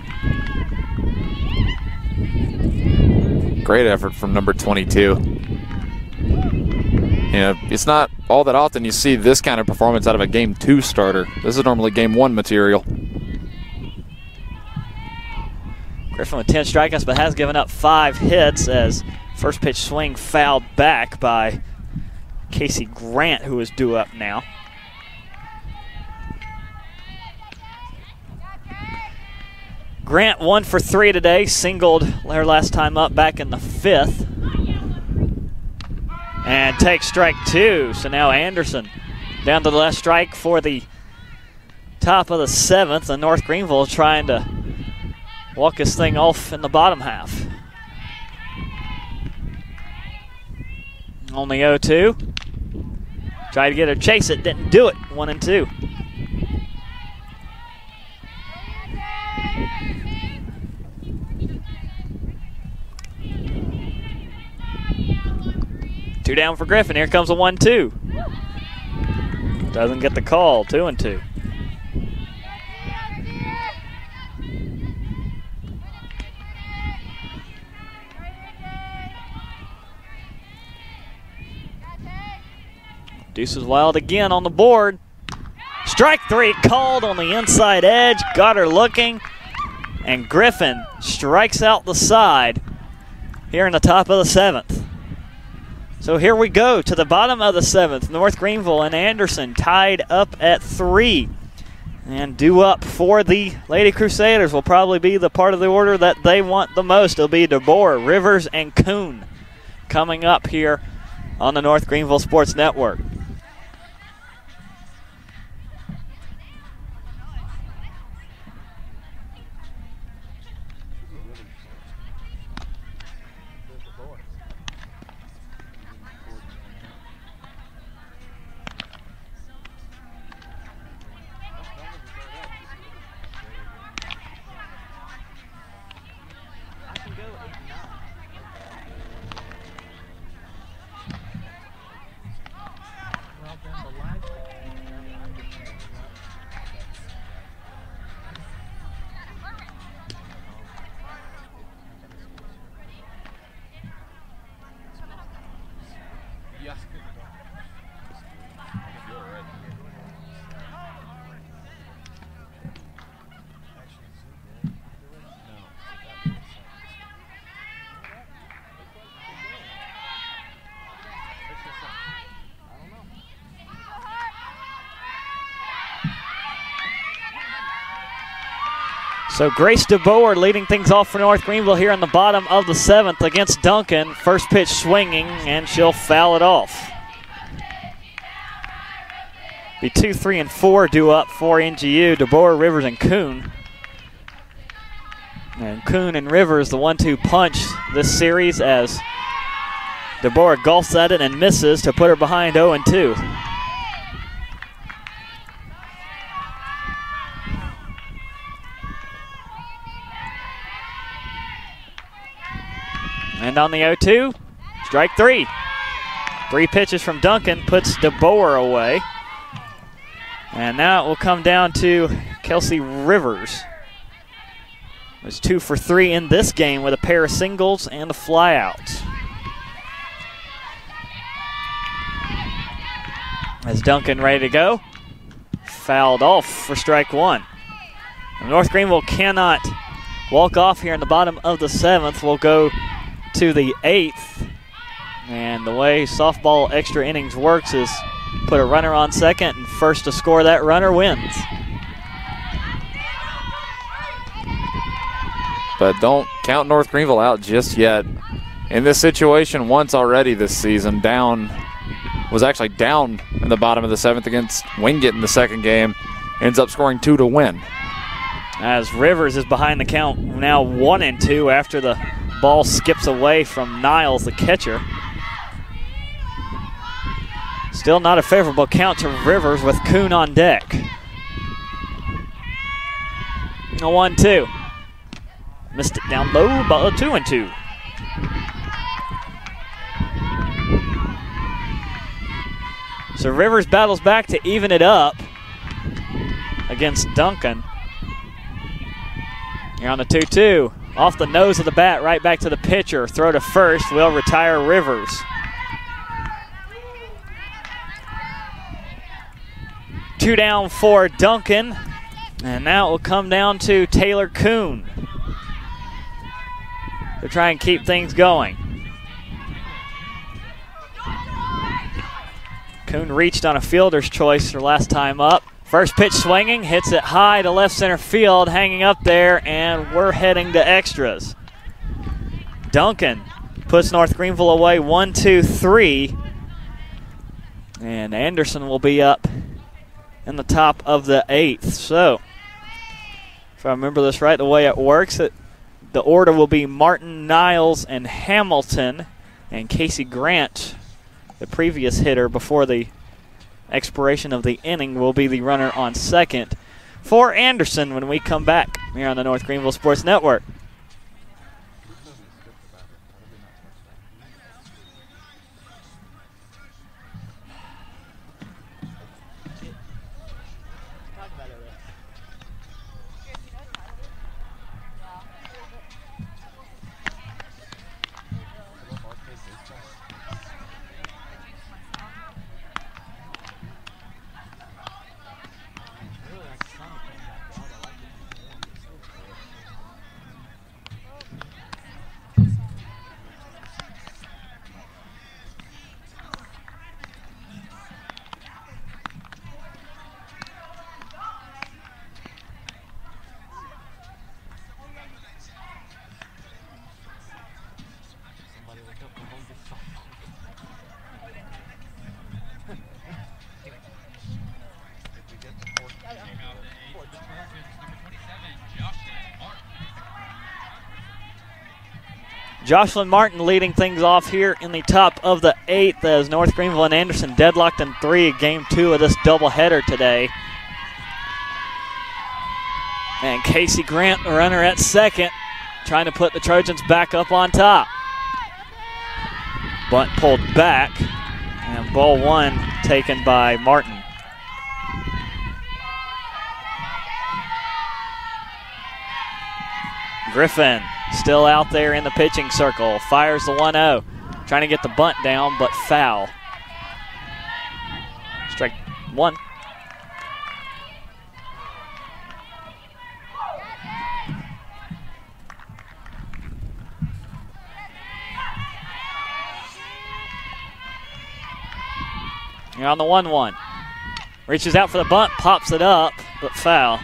Great effort from number 22. You know, it's not all that often you see this kind of performance out of a Game 2 starter. This is normally Game 1 material. Griffin with 10 strikeouts, but has given up 5 hits as first pitch swing fouled back by Casey Grant, who is due up now. Grant 1 for 3 today, singled their last time up back in the 5th. And takes strike 2. So now Anderson down to the last strike for the top of the 7th. And North Greenville trying to walk this thing off in the bottom half. On the 0-2. Tried to get her chase it, didn't do it. 1-2. Two down for Griffin. Here comes a 1-2. Doesn't get the call. 2-2. Deuces Wild again on the board. Strike 3 called on the inside edge. Got her looking. And Griffin strikes out the side here in the top of the 7th. So here we go to the bottom of the 7th. North Greenville and Anderson tied up at 3. And due up for the Lady Crusaders will probably be the part of the order that they want the most. It'll be DeBoer, Rivers, and Kuhn coming up here on the North Greenville Sports Network. So Grace DeBoer leading things off for North Greenville here in the bottom of the 7th against Duncan. First pitch swinging, and she'll foul it off. Be 2, 3, and 4 due up for NGU. DeBoer, Rivers, and Kuhn. And Kuhn and Rivers, the 1-2 punch this series as DeBoer golfs at it and misses to put her behind 0-2. And on the 0-2, strike 3. 3 pitches from Duncan puts DeBoer away. And now it will come down to Kelsey Rivers. Was 2 for 3 in this game with a pair of singles and a flyout. As Duncan ready to go, fouled off for strike 1. And North Greenville cannot walk off here in the bottom of the 7th. We'll go to the 8th. And the way softball extra innings works is put a runner on second, and first to score that runner wins. But don't count North Greenville out just yet. In this situation, once already this season, was actually down in the bottom of the 7th against Wingate in the second game. Ends up scoring 2 to win. As Rivers is behind the count now 1-2 after the ball skips away from Niles, the catcher. Still not a favorable count to Rivers with Kuhn on deck. A 1-2. Missed it down low, but a 2-2. So Rivers battles back to even it up against Duncan. Here on the 2-2. Off the nose of the bat, right back to the pitcher. Throw to first will retire Rivers. Two down for Duncan. And now it will come down to Taylor Kuhn to try and keep things going. Kuhn reached on a fielder's choice her last time up. First pitch swinging, hits it high to left center field, hanging up there, and we're heading to extras. Duncan puts North Greenville away 1-2-3. And Anderson will be up in the top of the 8th. So, if I remember this right, the way it works, the order will be Martin, Niles, and Hamilton, and Casey Grant, the previous hitter before the expiration of the inning, will be the runner on second for Anderson when we come back here on the North Greenville Sports Network. Jocelyn Martin leading things off here in the top of the 8th as North Greenville and Anderson deadlocked in 3 game 2 of this doubleheader today. And Casey Grant, the runner at second, trying to put the Trojans back up on top. Bunt pulled back, and ball 1 taken by Martin. Griffin still out there in the pitching circle. Fires the 1-0. Trying to get the bunt down, but foul. Strike 1. You're on the 1-1. Reaches out for the bunt, pops it up, but foul.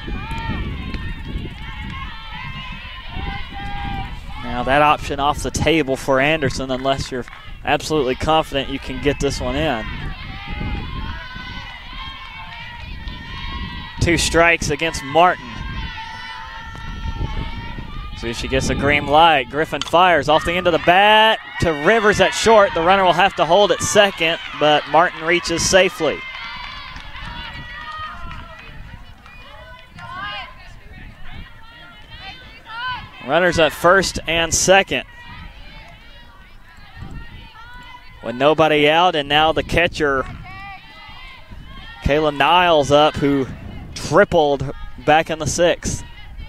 Now that option off the table for Anderson unless you're absolutely confident you can get this one in. 2 strikes against Martin. See if she gets a green light. Griffin fires off the end of the bat to Rivers at short. The runner will have to hold at second, but Martin reaches safely. Runners at first and second. With nobody out, and now the catcher, Kayla Niles, up, who tripled back in the 6th.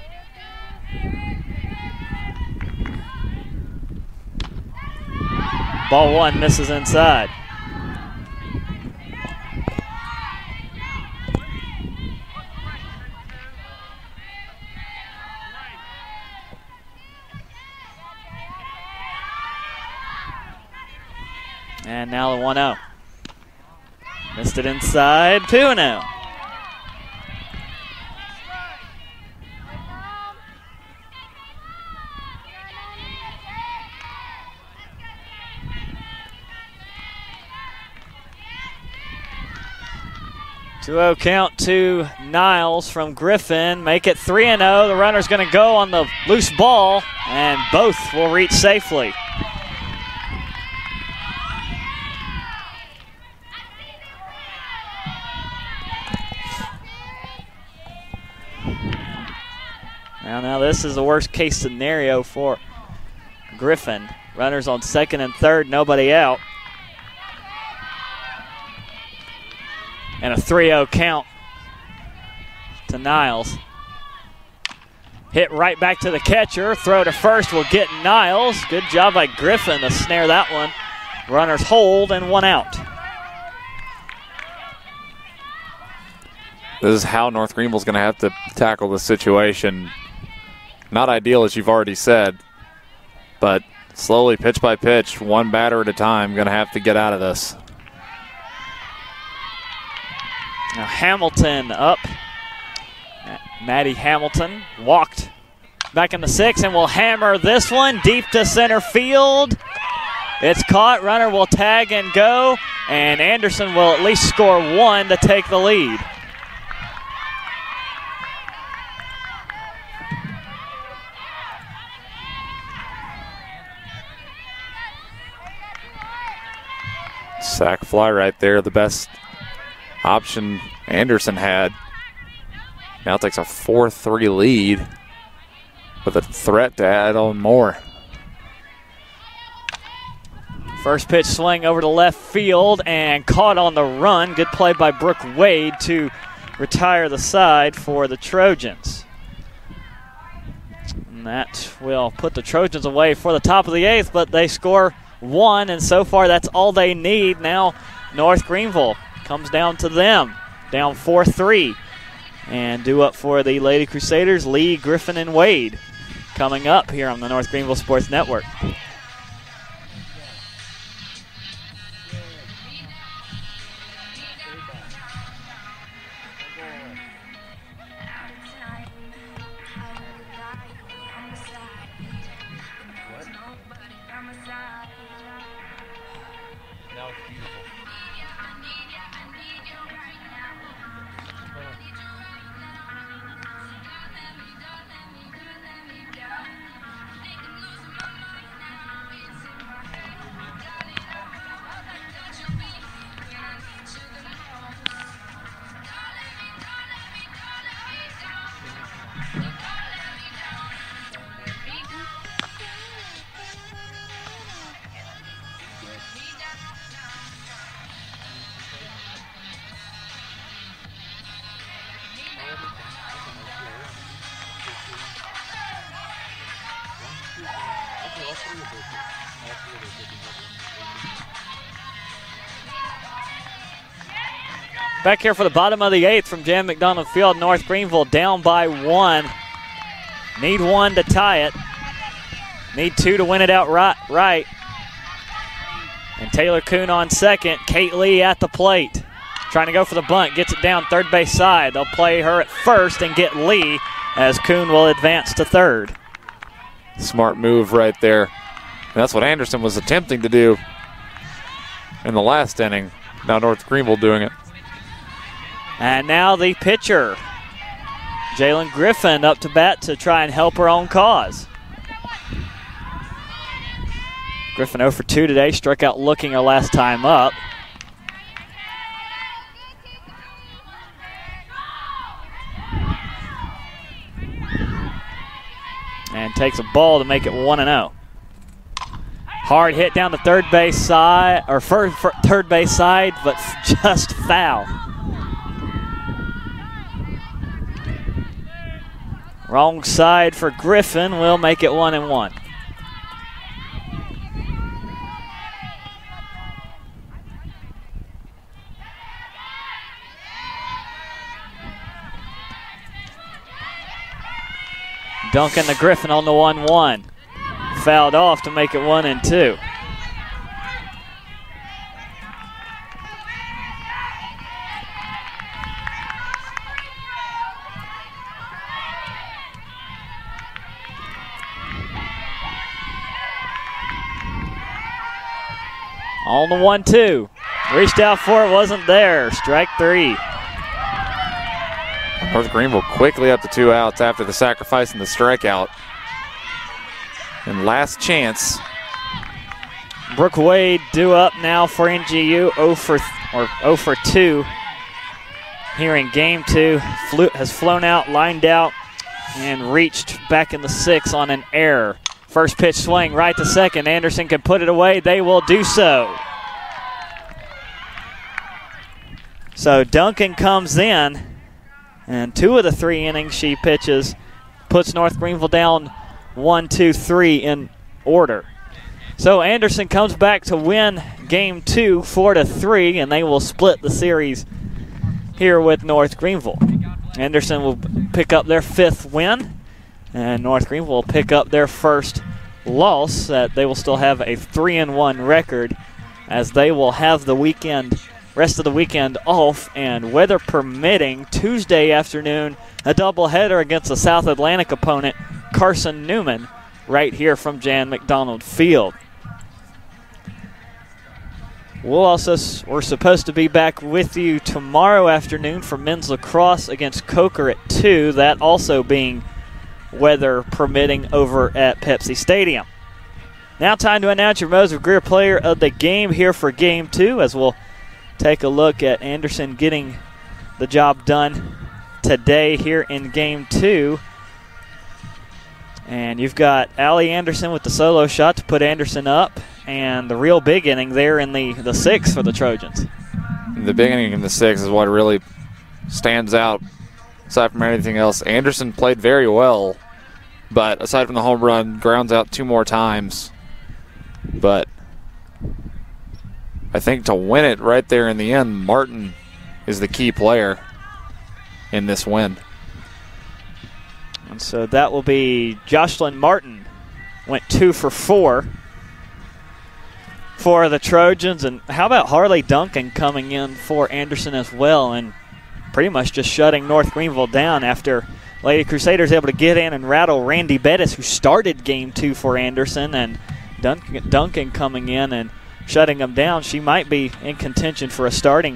Ball 1 misses inside. And now the 1-0. Missed it inside, 2-0. Two-0 count to Niles from Griffin. Make it 3-0. The runner's going to go on the loose ball, and both will reach safely. Now this is the worst case scenario for Griffin. Runners on second and third, nobody out. And a 3-0 count to Niles. Hit right back to the catcher. Throw to first will get Niles. Good job by Griffin to snare that one. Runners hold and 1 out. This is how North Greenville's going to have to tackle this situation. Not ideal, as you've already said, but slowly, pitch by pitch, one batter at a time, going to have to get out of this. Now Hamilton up. Maddie Hamilton walked back in the 6th and will hammer this one deep to center field. It's caught. Runner will tag and go, and Anderson will at least score 1 to take the lead. Sack fly right there, the best option Anderson had. Now takes a 4-3 lead with a threat to add on more. First pitch swing over to left field and caught on the run. Good play by Brooke Wade to retire the side for the Trojans. And that will put the Trojans away for the top of the 8th, but they score 1, and so far that's all they need. Now North Greenville comes down to them, down 4-3. And due up for the Lady Crusaders, Lee, Griffin, and Wade coming up here on the North Greenville Sports Network. Back here for the bottom of the 8th from Jan McDonald Field, North Greenville down by 1. Need 1 to tie it. Need 2 to win it outright. And Taylor Kuhn on second. Kate Lee at the plate. Trying to go for the bunt. Gets it down third base side. They'll play her at first and get Lee as Kuhn will advance to third. Smart move right there. And that's what Anderson was attempting to do in the last inning. Now North Greenville doing it. And now the pitcher, Jalen Griffin, up to bat to try and help her own cause. Griffin 0 for 2 today, struck out looking her last time up. And takes a ball to make it 1-0. Hard hit down the third base side, or third base side, but just foul. Wrong side for Griffin will make it 1-1. Duncan to Griffin on the 1-1. Fouled off to make it 1-2. On the 1-2. Reached out for it, wasn't there. Strike 3. North Greenville quickly up to 2 outs after the sacrifice and the strikeout. And last chance. Brooke Wade due up now for NGU, 0 for 2 here in game 2. Has flown out, lined out, and reached back in the 6 on an error. First pitch swing right to second. Anderson can put it away. They will do so. So Duncan comes in, and 2 of the 3 innings she pitches puts North Greenville down 1, 2, 3 in order. So Anderson comes back to win game 2, 4-3, and they will split the series here with North Greenville. Anderson will pick up their 5th win, and North Greenville will pick up their first loss. They will still have a 3-1 record, as they will have the rest of the weekend off, and weather permitting, Tuesday afternoon, a doubleheader against a South Atlantic opponent, Carson Newman, right here from Jan McDonald Field. We're supposed to be back with you tomorrow afternoon for men's lacrosse against Coker at 2, that also being weather permitting over at Pepsi Stadium. Now time to announce your Moser Greer player of the game here for game 2, as we'll take a look at Anderson getting the job done today here in game 2. And you've got Allie Anderson with the solo shot to put Anderson up, and the real big inning there in the 6th for the Trojans. The big inning in the 6th is what really stands out. Aside from anything else, Anderson played very well, but aside from the home run, grounds out 2 more times. But I think to win it right there in the end, Martin is the key player in this win. And so that will be Jocelyn Martin, went 2 for 4 for the Trojans. And how about Harley Duncan coming in for Anderson as well, and pretty much just shutting North Greenville down after Lady Crusaders able to get in and rattle Randy Bettis, who started game 2 for Anderson, and Duncan coming in and shutting them down. She might be in contention for a starting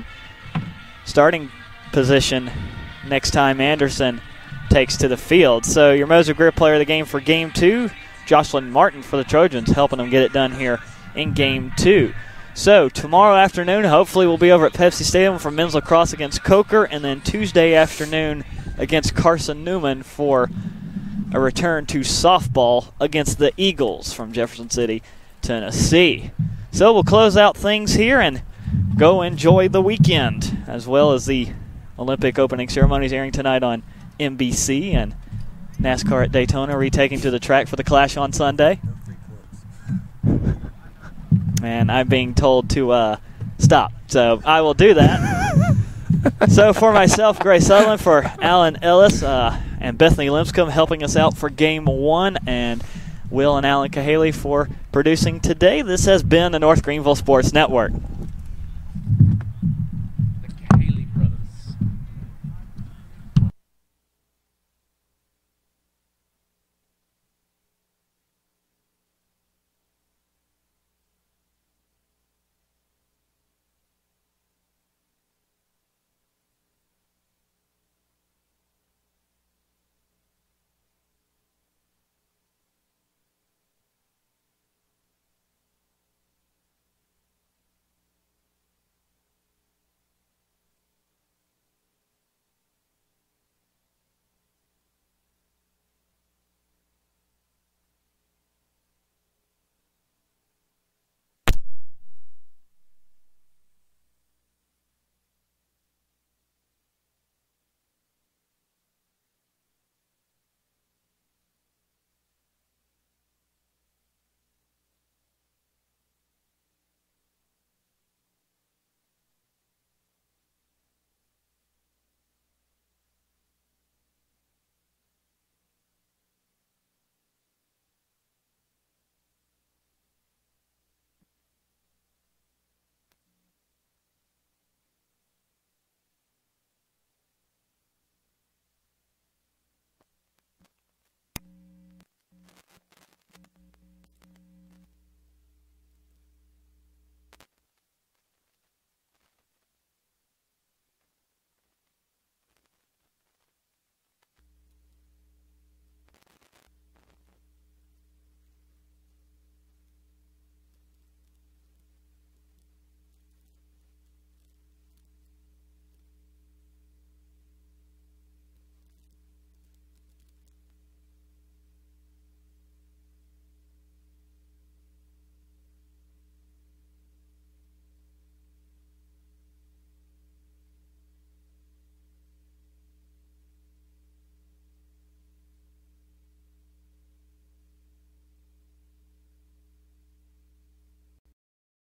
position next time Anderson takes to the field. So your Moser Greer player of the game for game 2, Jocelyn Martin for the Trojans, helping them get it done here in game 2. So tomorrow afternoon, hopefully we'll be over at Pepsi Stadium for men's lacrosse against Coker, and then Tuesday afternoon against Carson Newman for a return to softball against the Eagles from Jefferson City, Tennessee. So we'll close out things here and go enjoy the weekend, as well as the Olympic opening ceremonies airing tonight on NBC, and NASCAR at Daytona retaking to the track for the Clash on Sunday. And I'm being told to stop, so I will do that. So for myself, Gray Sutherland, for Alan Ellis and Bethany Linscomb helping us out for game 1, and Will and Alan Cahaley for producing today, this has been the North Greenville Sports Network.